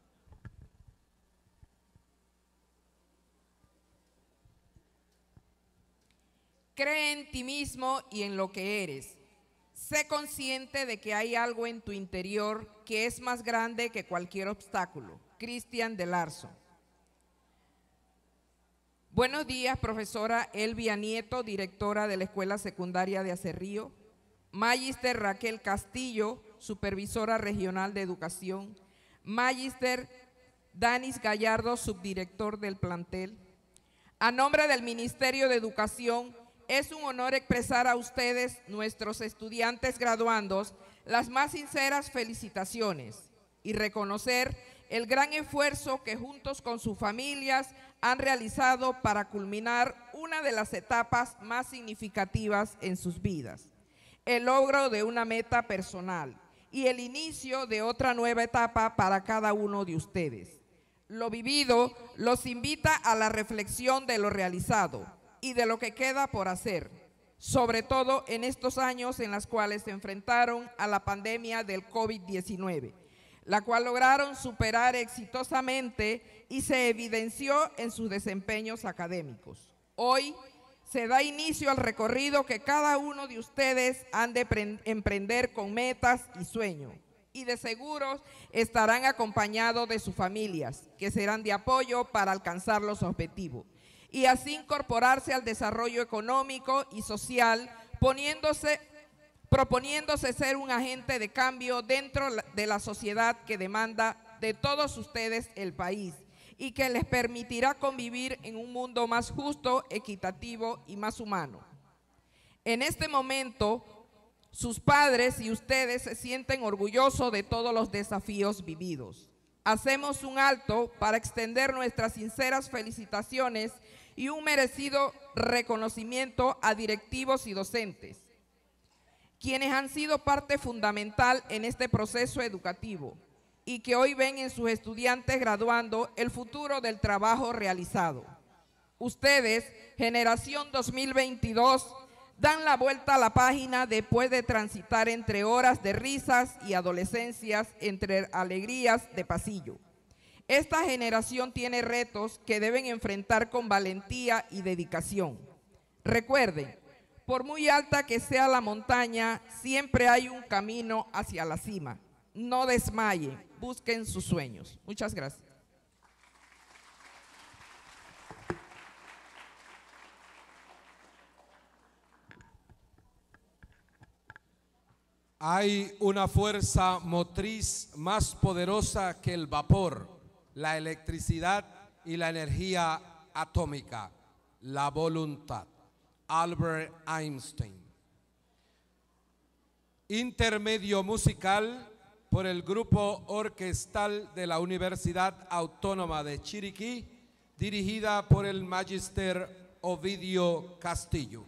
Cree en ti mismo y en lo que eres. Sé consciente de que hay algo en tu interior que es más grande que cualquier obstáculo. Cristian de Larzo. Buenos días, profesora Elvia Nieto, directora de la Escuela Secundaria de Acerrío. Magister Raquel Castillo, supervisora regional de educación. Magister Danis Gallardo, subdirector del plantel. A nombre del Ministerio de Educación, es un honor expresar a ustedes, nuestros estudiantes graduandos, las más sinceras felicitaciones y reconocer el gran esfuerzo que juntos con sus familias han realizado para culminar una de las etapas más significativas en sus vidas, el logro de una meta personal y el inicio de otra nueva etapa para cada uno de ustedes. Lo vivido los invita a la reflexión de lo realizado y de lo que queda por hacer, sobre todo en estos años en los cuales se enfrentaron a la pandemia del COVID diecinueve, la cual lograron superar exitosamente y se evidenció en sus desempeños académicos. Hoy se da inicio al recorrido que cada uno de ustedes han de emprender con metas y sueños, y de seguro estarán acompañados de sus familias, que serán de apoyo para alcanzar los objetivos, y así incorporarse al desarrollo económico y social, poniéndose, proponiéndose ser un agente de cambio dentro de la sociedad que demanda de todos ustedes el país, y que les permitirá convivir en un mundo más justo, equitativo y más humano. En este momento, sus padres y ustedes se sienten orgullosos de todos los desafíos vividos. Hacemos un alto para extender nuestras sinceras felicitaciones y un merecido reconocimiento a directivos y docentes, quienes han sido parte fundamental en este proceso educativo y que hoy ven en sus estudiantes graduando el futuro del trabajo realizado. Ustedes, generación dos mil veintidós, dan la vuelta a la página después de transitar entre horas de risas y adolescencias, entre alegrías de pasillo. Esta generación tiene retos que deben enfrentar con valentía y dedicación. Recuerden, por muy alta que sea la montaña, siempre hay un camino hacia la cima. No desmayen, busquen sus sueños. Muchas gracias. Hay una fuerza motriz más poderosa que el vapor, la electricidad y la energía atómica, la voluntad. Albert Einstein. Intermedio musical por el grupo orquestal de la Universidad Autónoma de Chiriquí, dirigida por el Magister Ovidio Castillo.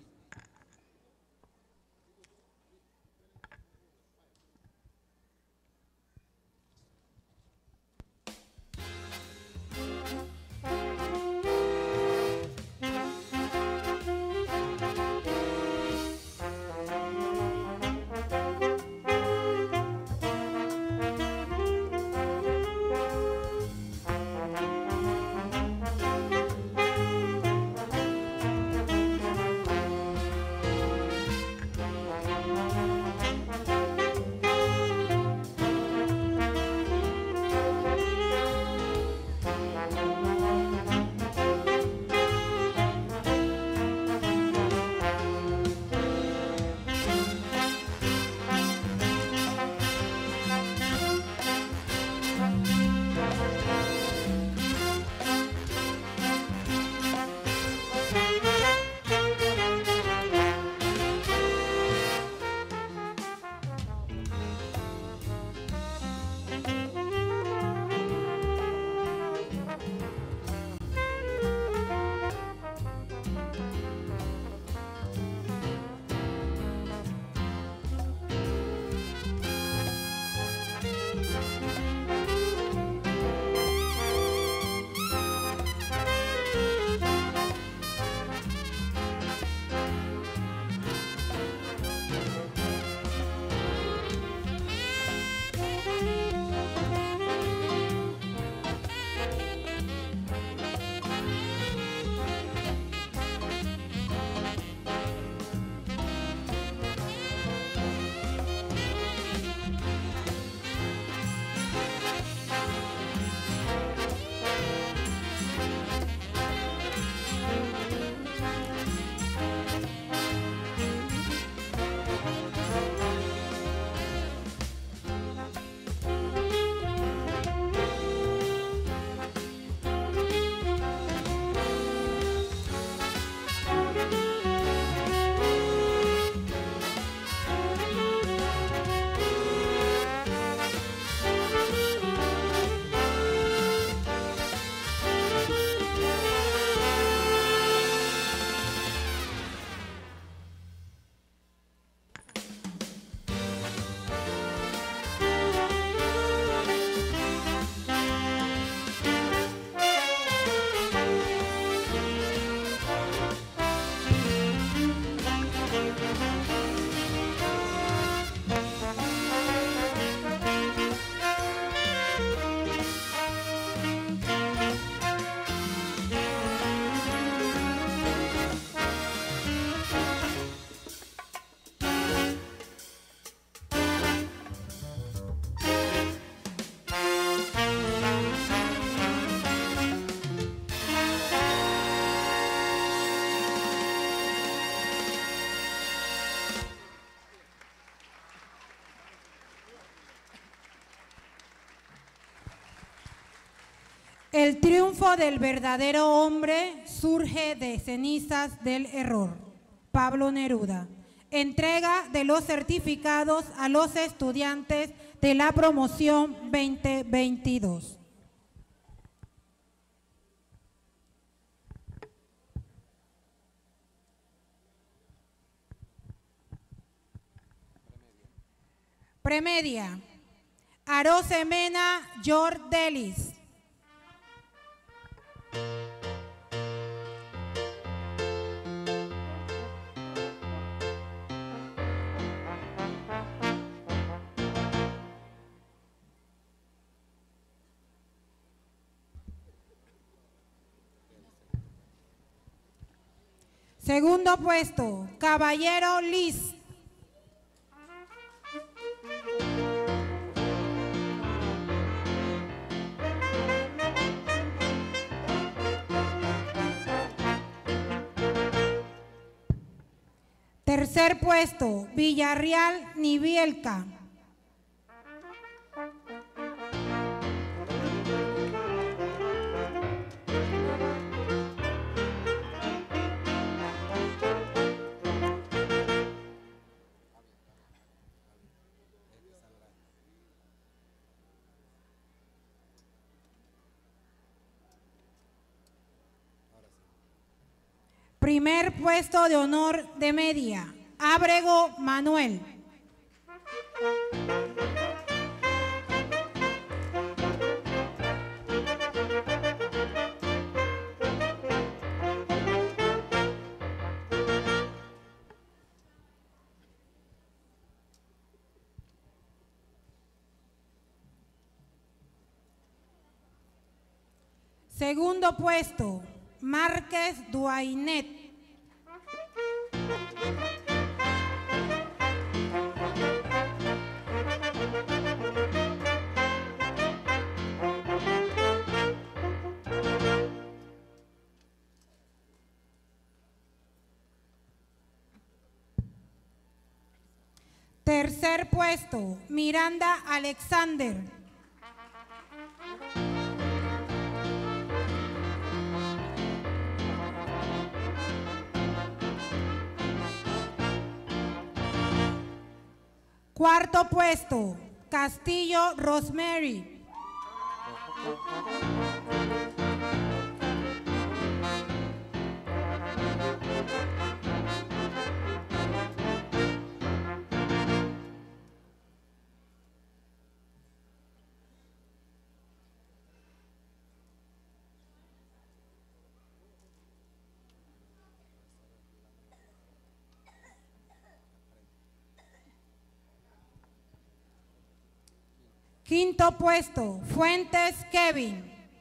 El triunfo del verdadero hombre surge de cenizas del error. Pablo Neruda. Entrega de los certificados a los estudiantes de la promoción veinte veintidós. Premedia. Arosemena Jordelis. Segundo puesto, Caballero Liz. Tercer puesto, Villarreal Nibielka. Primer puesto de honor de media, Ábrego Manuel. Segundo puesto, Márquez Duainet. Tercer puesto, Miranda Alexander. Cuarto puesto, Castillo Rosemary. Quinto puesto, Fuentes Kevin.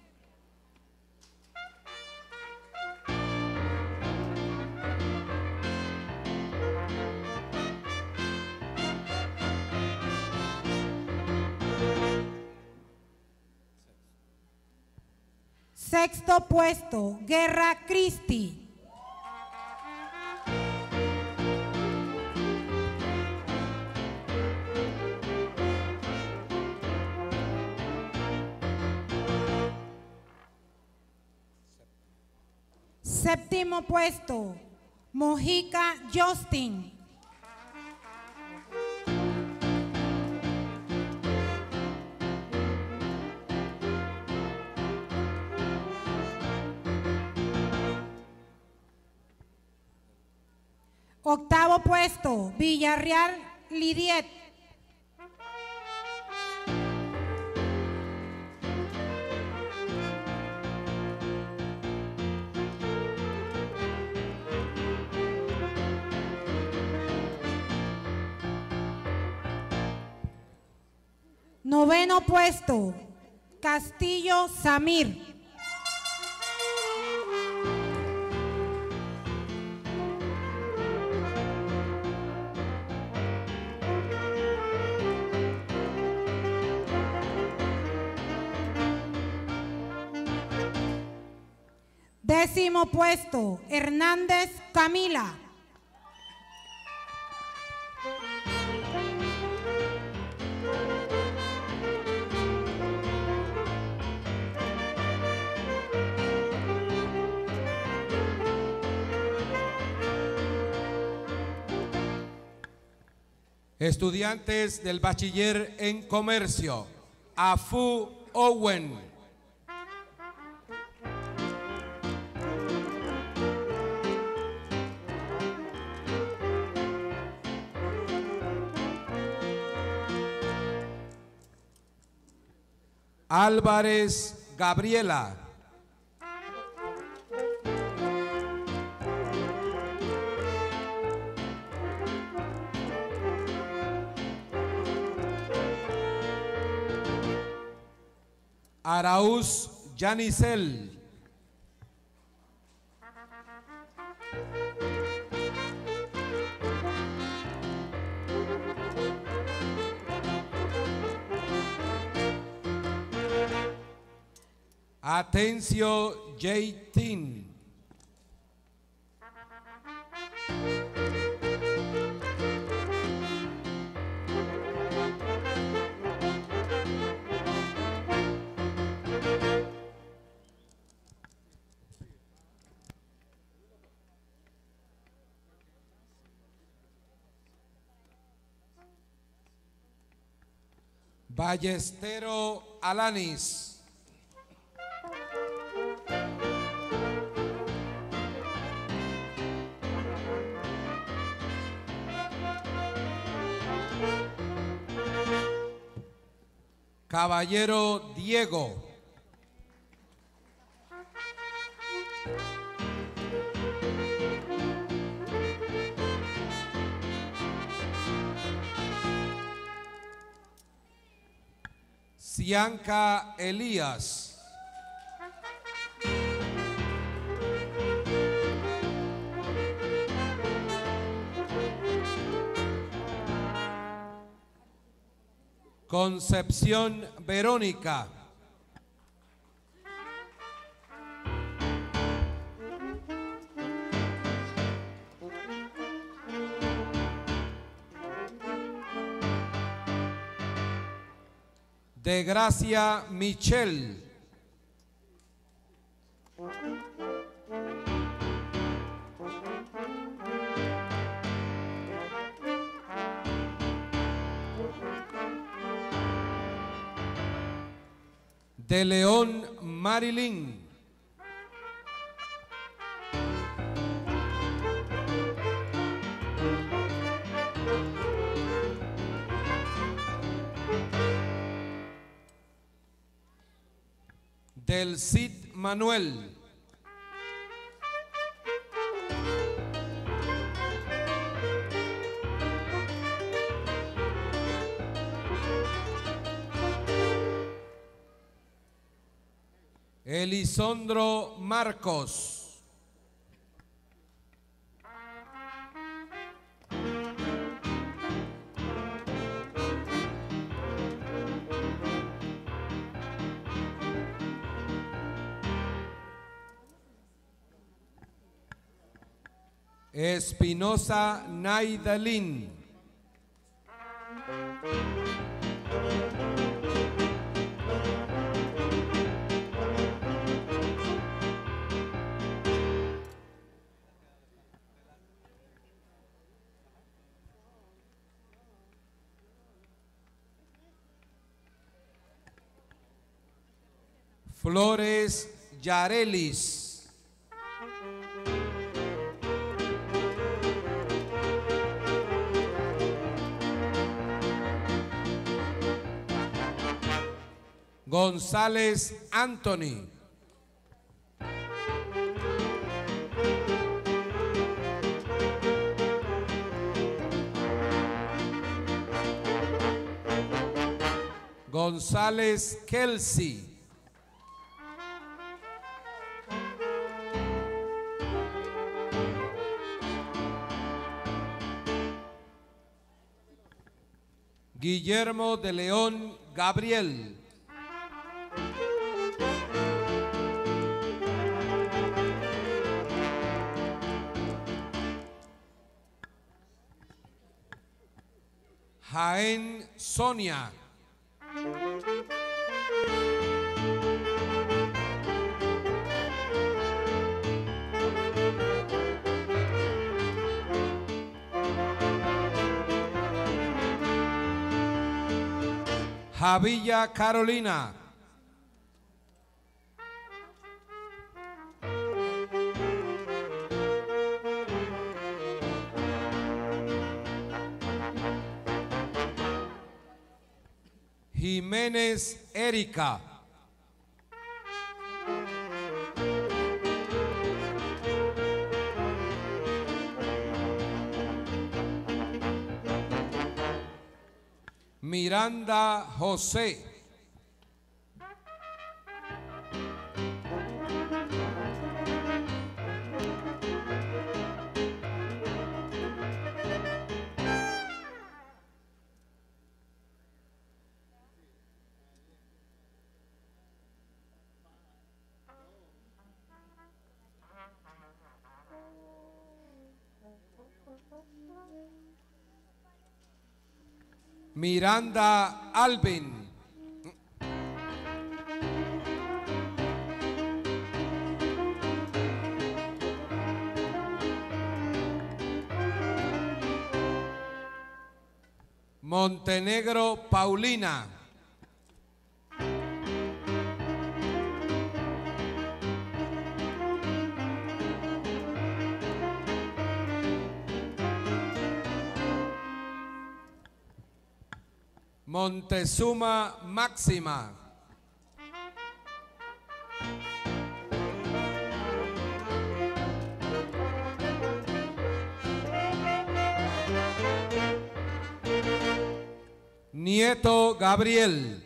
Sexto puesto, Guerra Cristi. Séptimo puesto, Mojica Justin. Octavo puesto, Villarreal Lidiet. Noveno puesto, Castillo Samir. Décimo puesto, Hernández Camila. Estudiantes del bachiller en comercio, Afu Owen. Álvarez Gabriela. Araúz Yanisel. Atencio Jaitin. Ballestero Alanis. Caballero Diego. Cianca Elías. Concepción Verónica. De Gracia Michelle. De León Marilyn. Del Cid Manuel. Elisondro Marcos. Espinosa Naidalín. Flores Yarelis. González Anthony. González Kelsey. Guillermo de León Gabriel. Jaén Sonia. Javilla Carolina. Jiménez Erika. Miranda José. Miranda Alvin. Montenegro Paulina. Montezuma Máxima. Nieto Gabriel.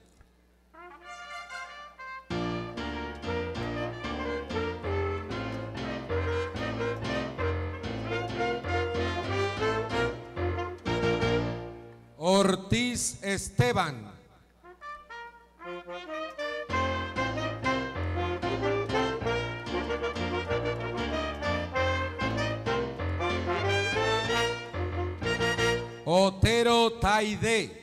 Ortiz Esteban. Otero Taide.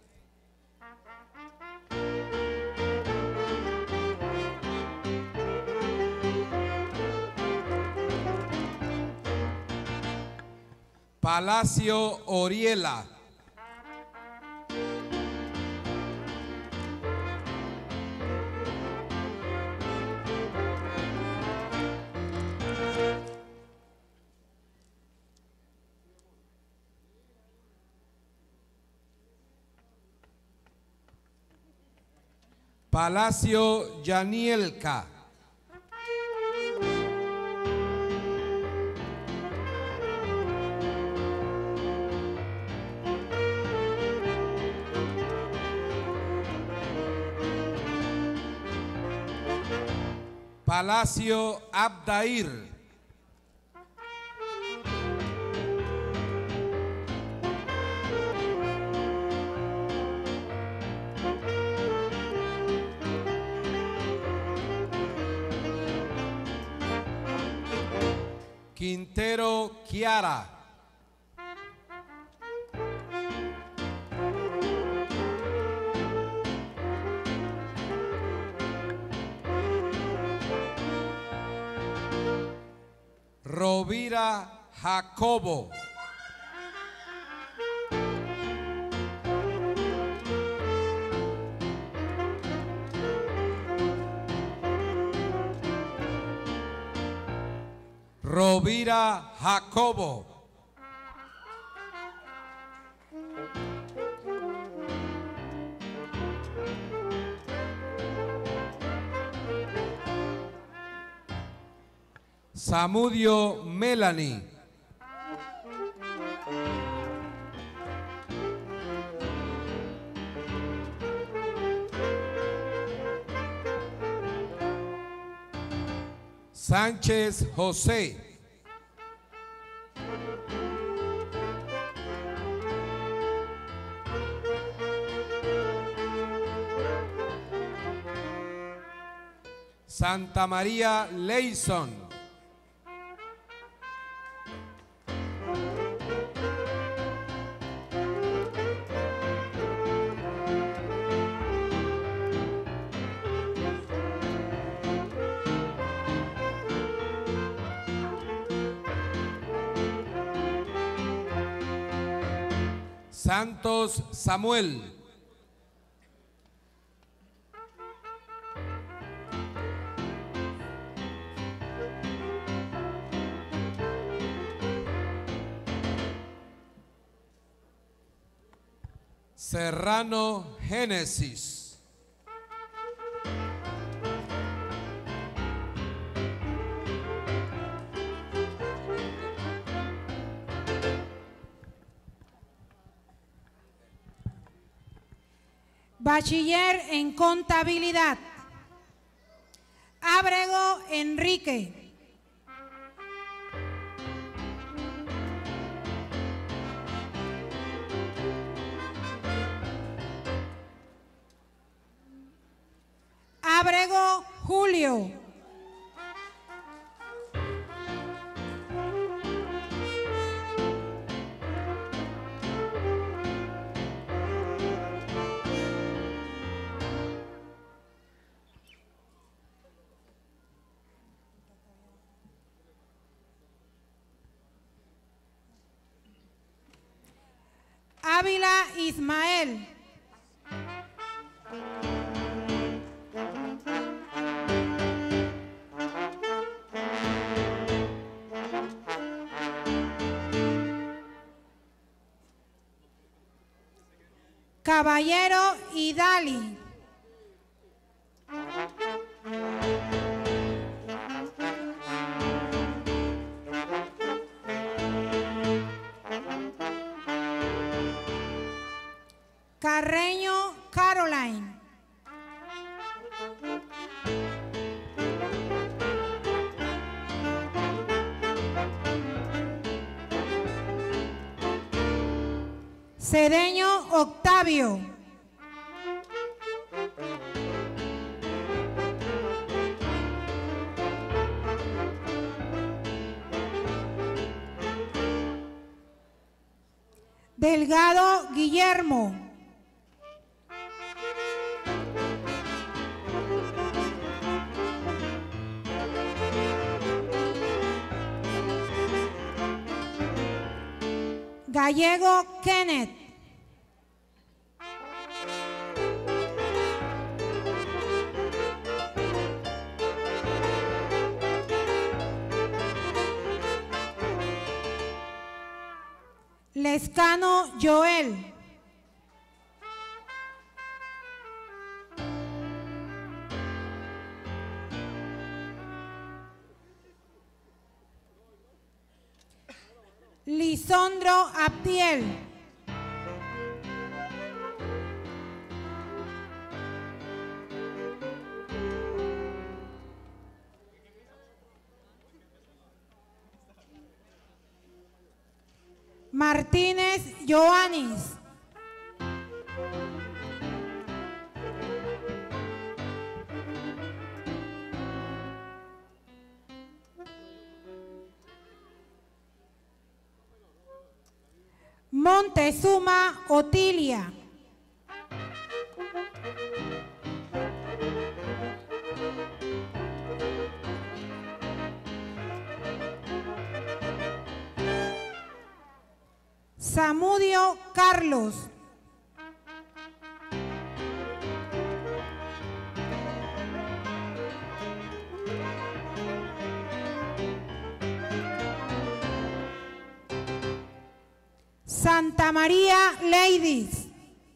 Palacio Oriela. Palacio Yanielka. Palacio Abdair. Quintero Kiara. Rovira Jacobo. Rovira Jacobo. Samudio Melanie. Sánchez José. Santa María Leison. Santos Samuel. Serrano Génesis. Bachiller en Contabilidad, Ábrego Enrique. Ábrego Julio. Ávila Ismael. Caballero Idali. Carreño Caroline. Cedeño Octavio. Delgado Guillermo. Gallego Kenneth. Lescano Joel. Lisondro Abdiel. Martínez Joanis. Montezuma Otilia. Zamudio Carlos. Santa María Ladies.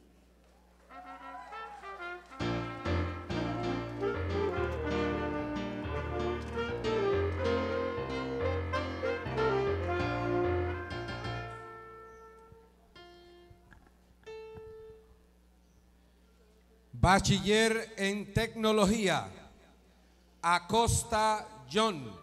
Bachiller en Tecnología, Acosta John.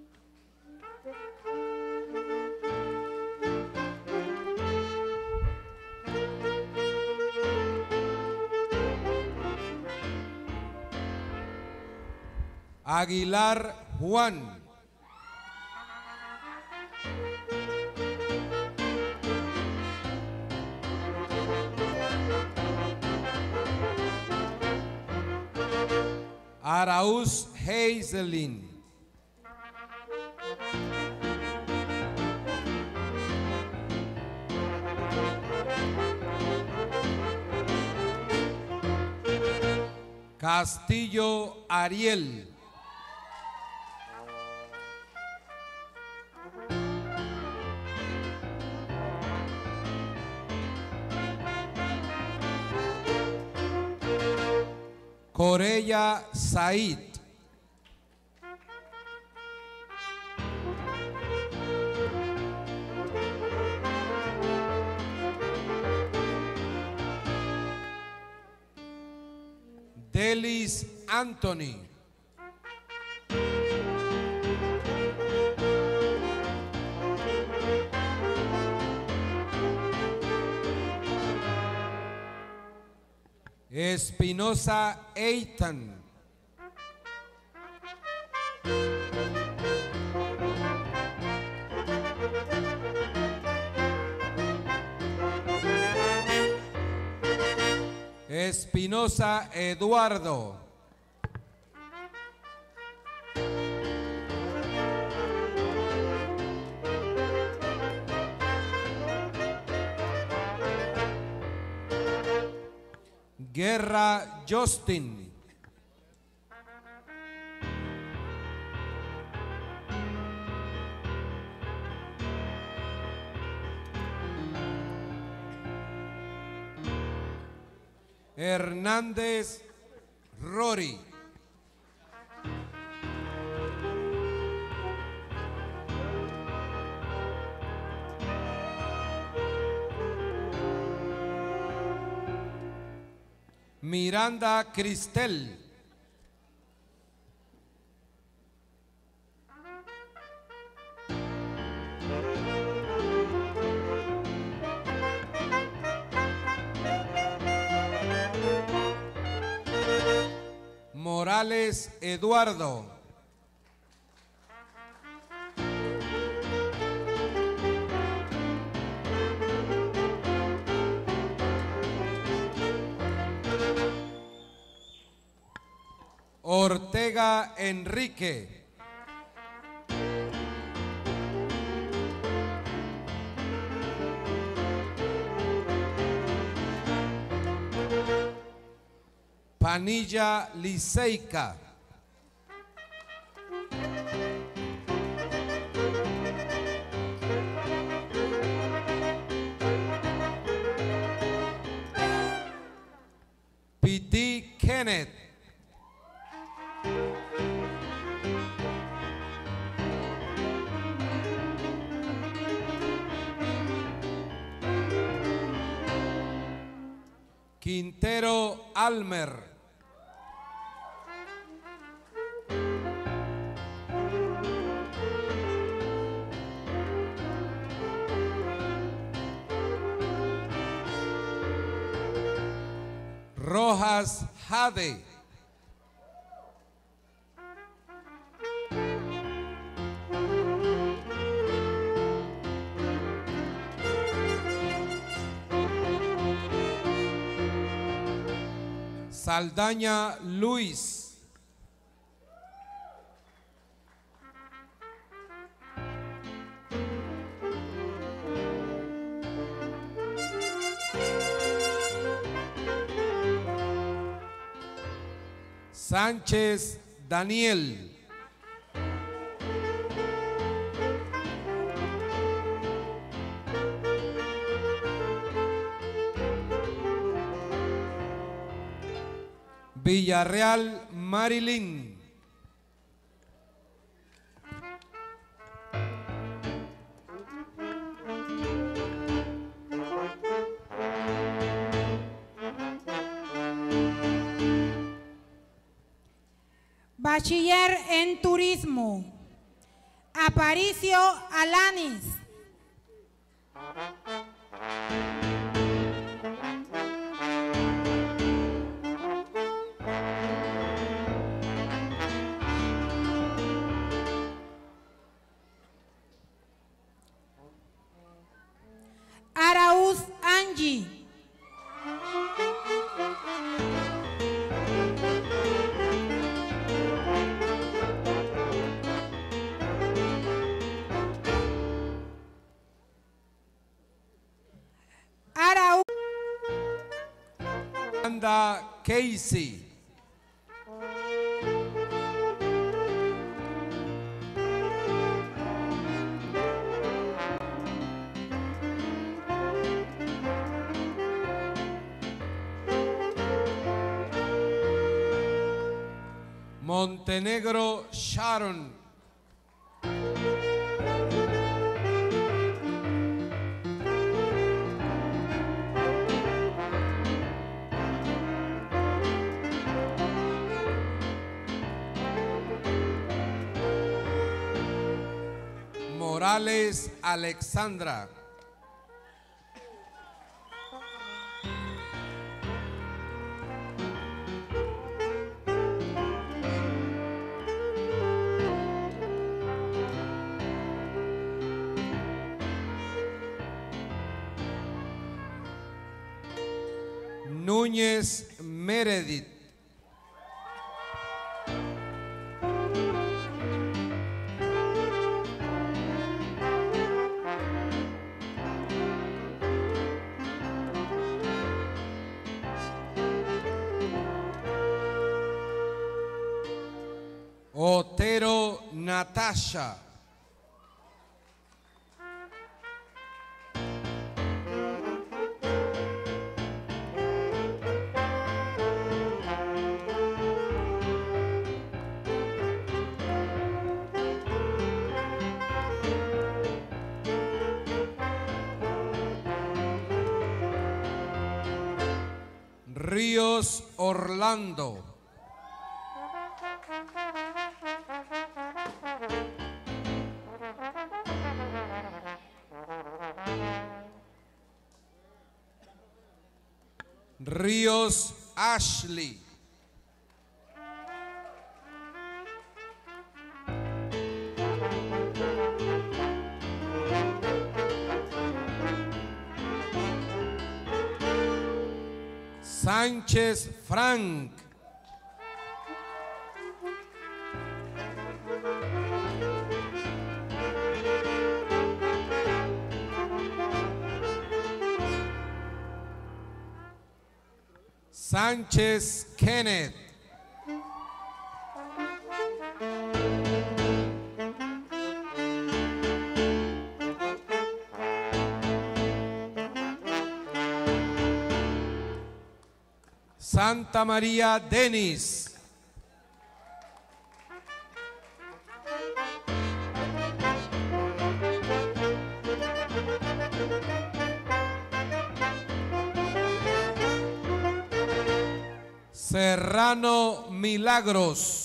Aguilar Juan. Araúz Heiselin. Castillo Ariel. Corella Said. Delis Anthony. Espinosa Eitan. Espinosa Eduardo. Guerra Justin. Hernández Rory. Miranda Cristel. Morales Eduardo. Ortega Enrique. Panilla Liceica. Piti Kenneth. Quintero Almer. Rojas Jade. Saldaña Luis. Sánchez Daniel. Villarreal Marilyn. Bachiller en Turismo, Aparicio Alanis. Arauz Angie. Arauz Anda Casey. Montenegro Sharon. Morales Alexandra. Núñez Meredith. Otero Natasha. Ríos Orlando. Ríos Ashley. Sánchez Frank. Sánchez Kenneth. Santa María Denis. Serrano Milagros.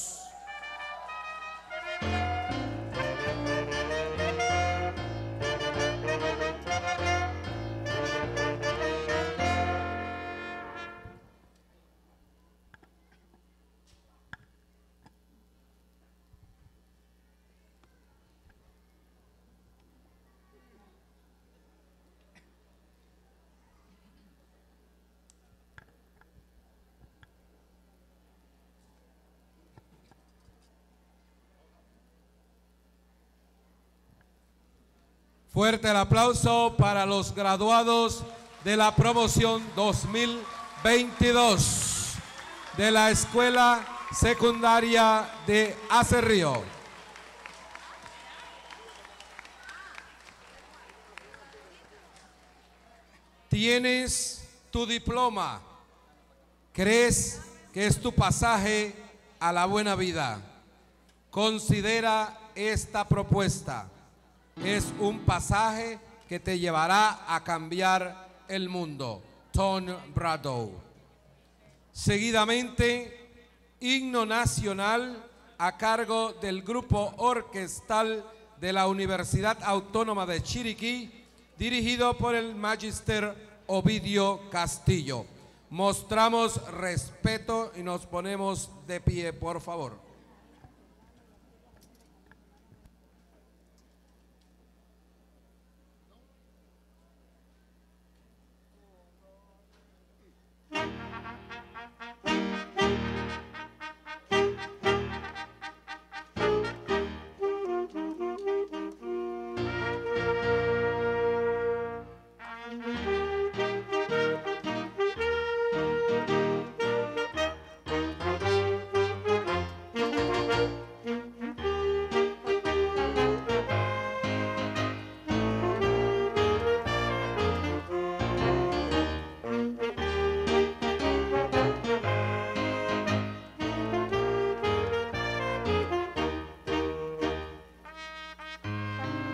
Fuerte el aplauso para los graduados de la promoción dos mil veintidós de la Escuela Secundaria de Acerrío. Tienes tu diploma. ¿Crees que es tu pasaje a la buena vida? Considera esta propuesta. Es un pasaje que te llevará a cambiar el mundo. Tom Bradow. Seguidamente, himno nacional a cargo del grupo orquestal de la Universidad Autónoma de Chiriquí, dirigido por el Magister Ovidio Castillo. Mostramos respeto y nos ponemos de pie, por favor.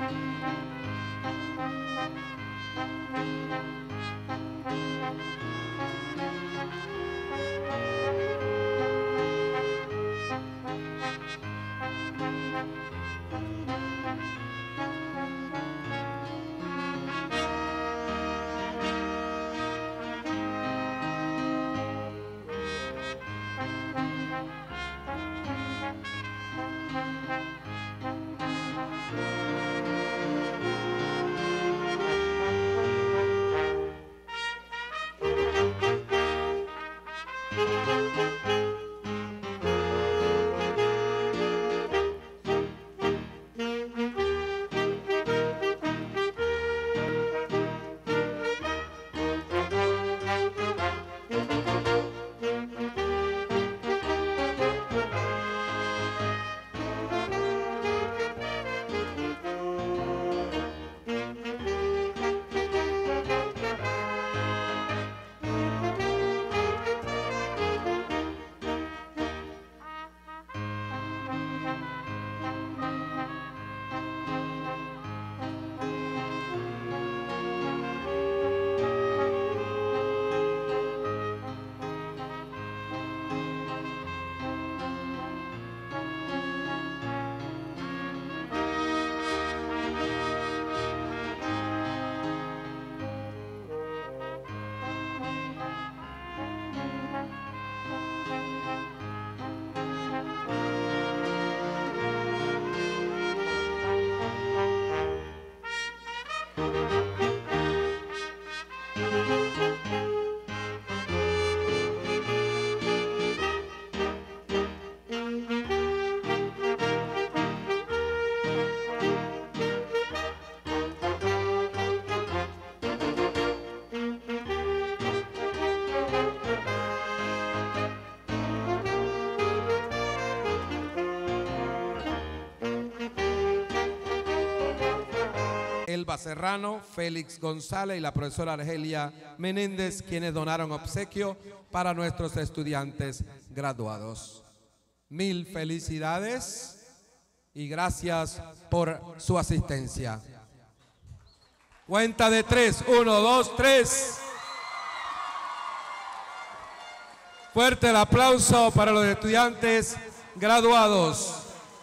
Elba Serrano, Félix González y la profesora Argelia Menéndez, quienes donaron obsequio para nuestros estudiantes graduados. Mil felicidades y gracias por su asistencia. Cuenta de tres, uno, dos, tres. Fuerte el aplauso para los estudiantes graduados.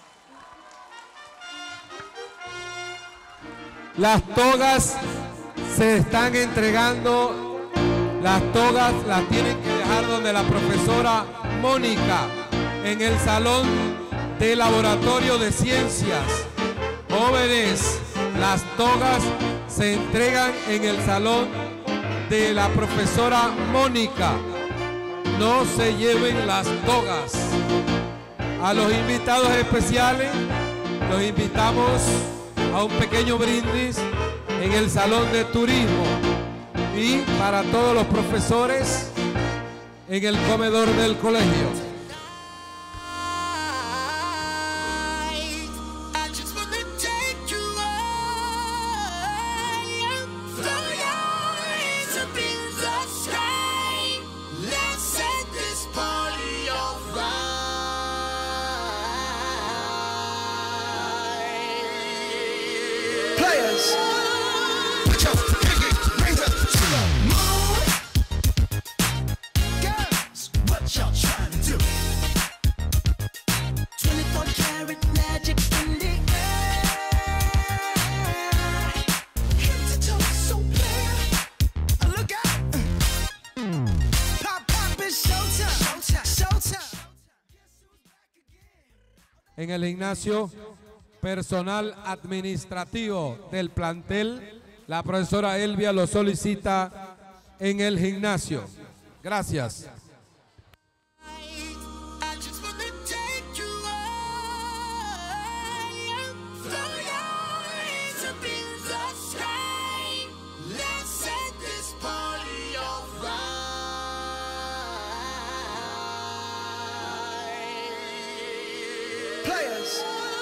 Las togas se están entregando, las togas las tienen que dejar donde la profesora Mónica, en el salón de laboratorio de ciencias. Jóvenes, las togas se entregan en el salón de la profesora Mónica. No se lleven las togas. A los invitados especiales los invitamos a un pequeño brindis en el salón de turismo y para todos los profesores en el comedor del colegio. En el gimnasio, personal administrativo del plantel, la profesora Elvia lo solicita en el gimnasio. Gracias. Players.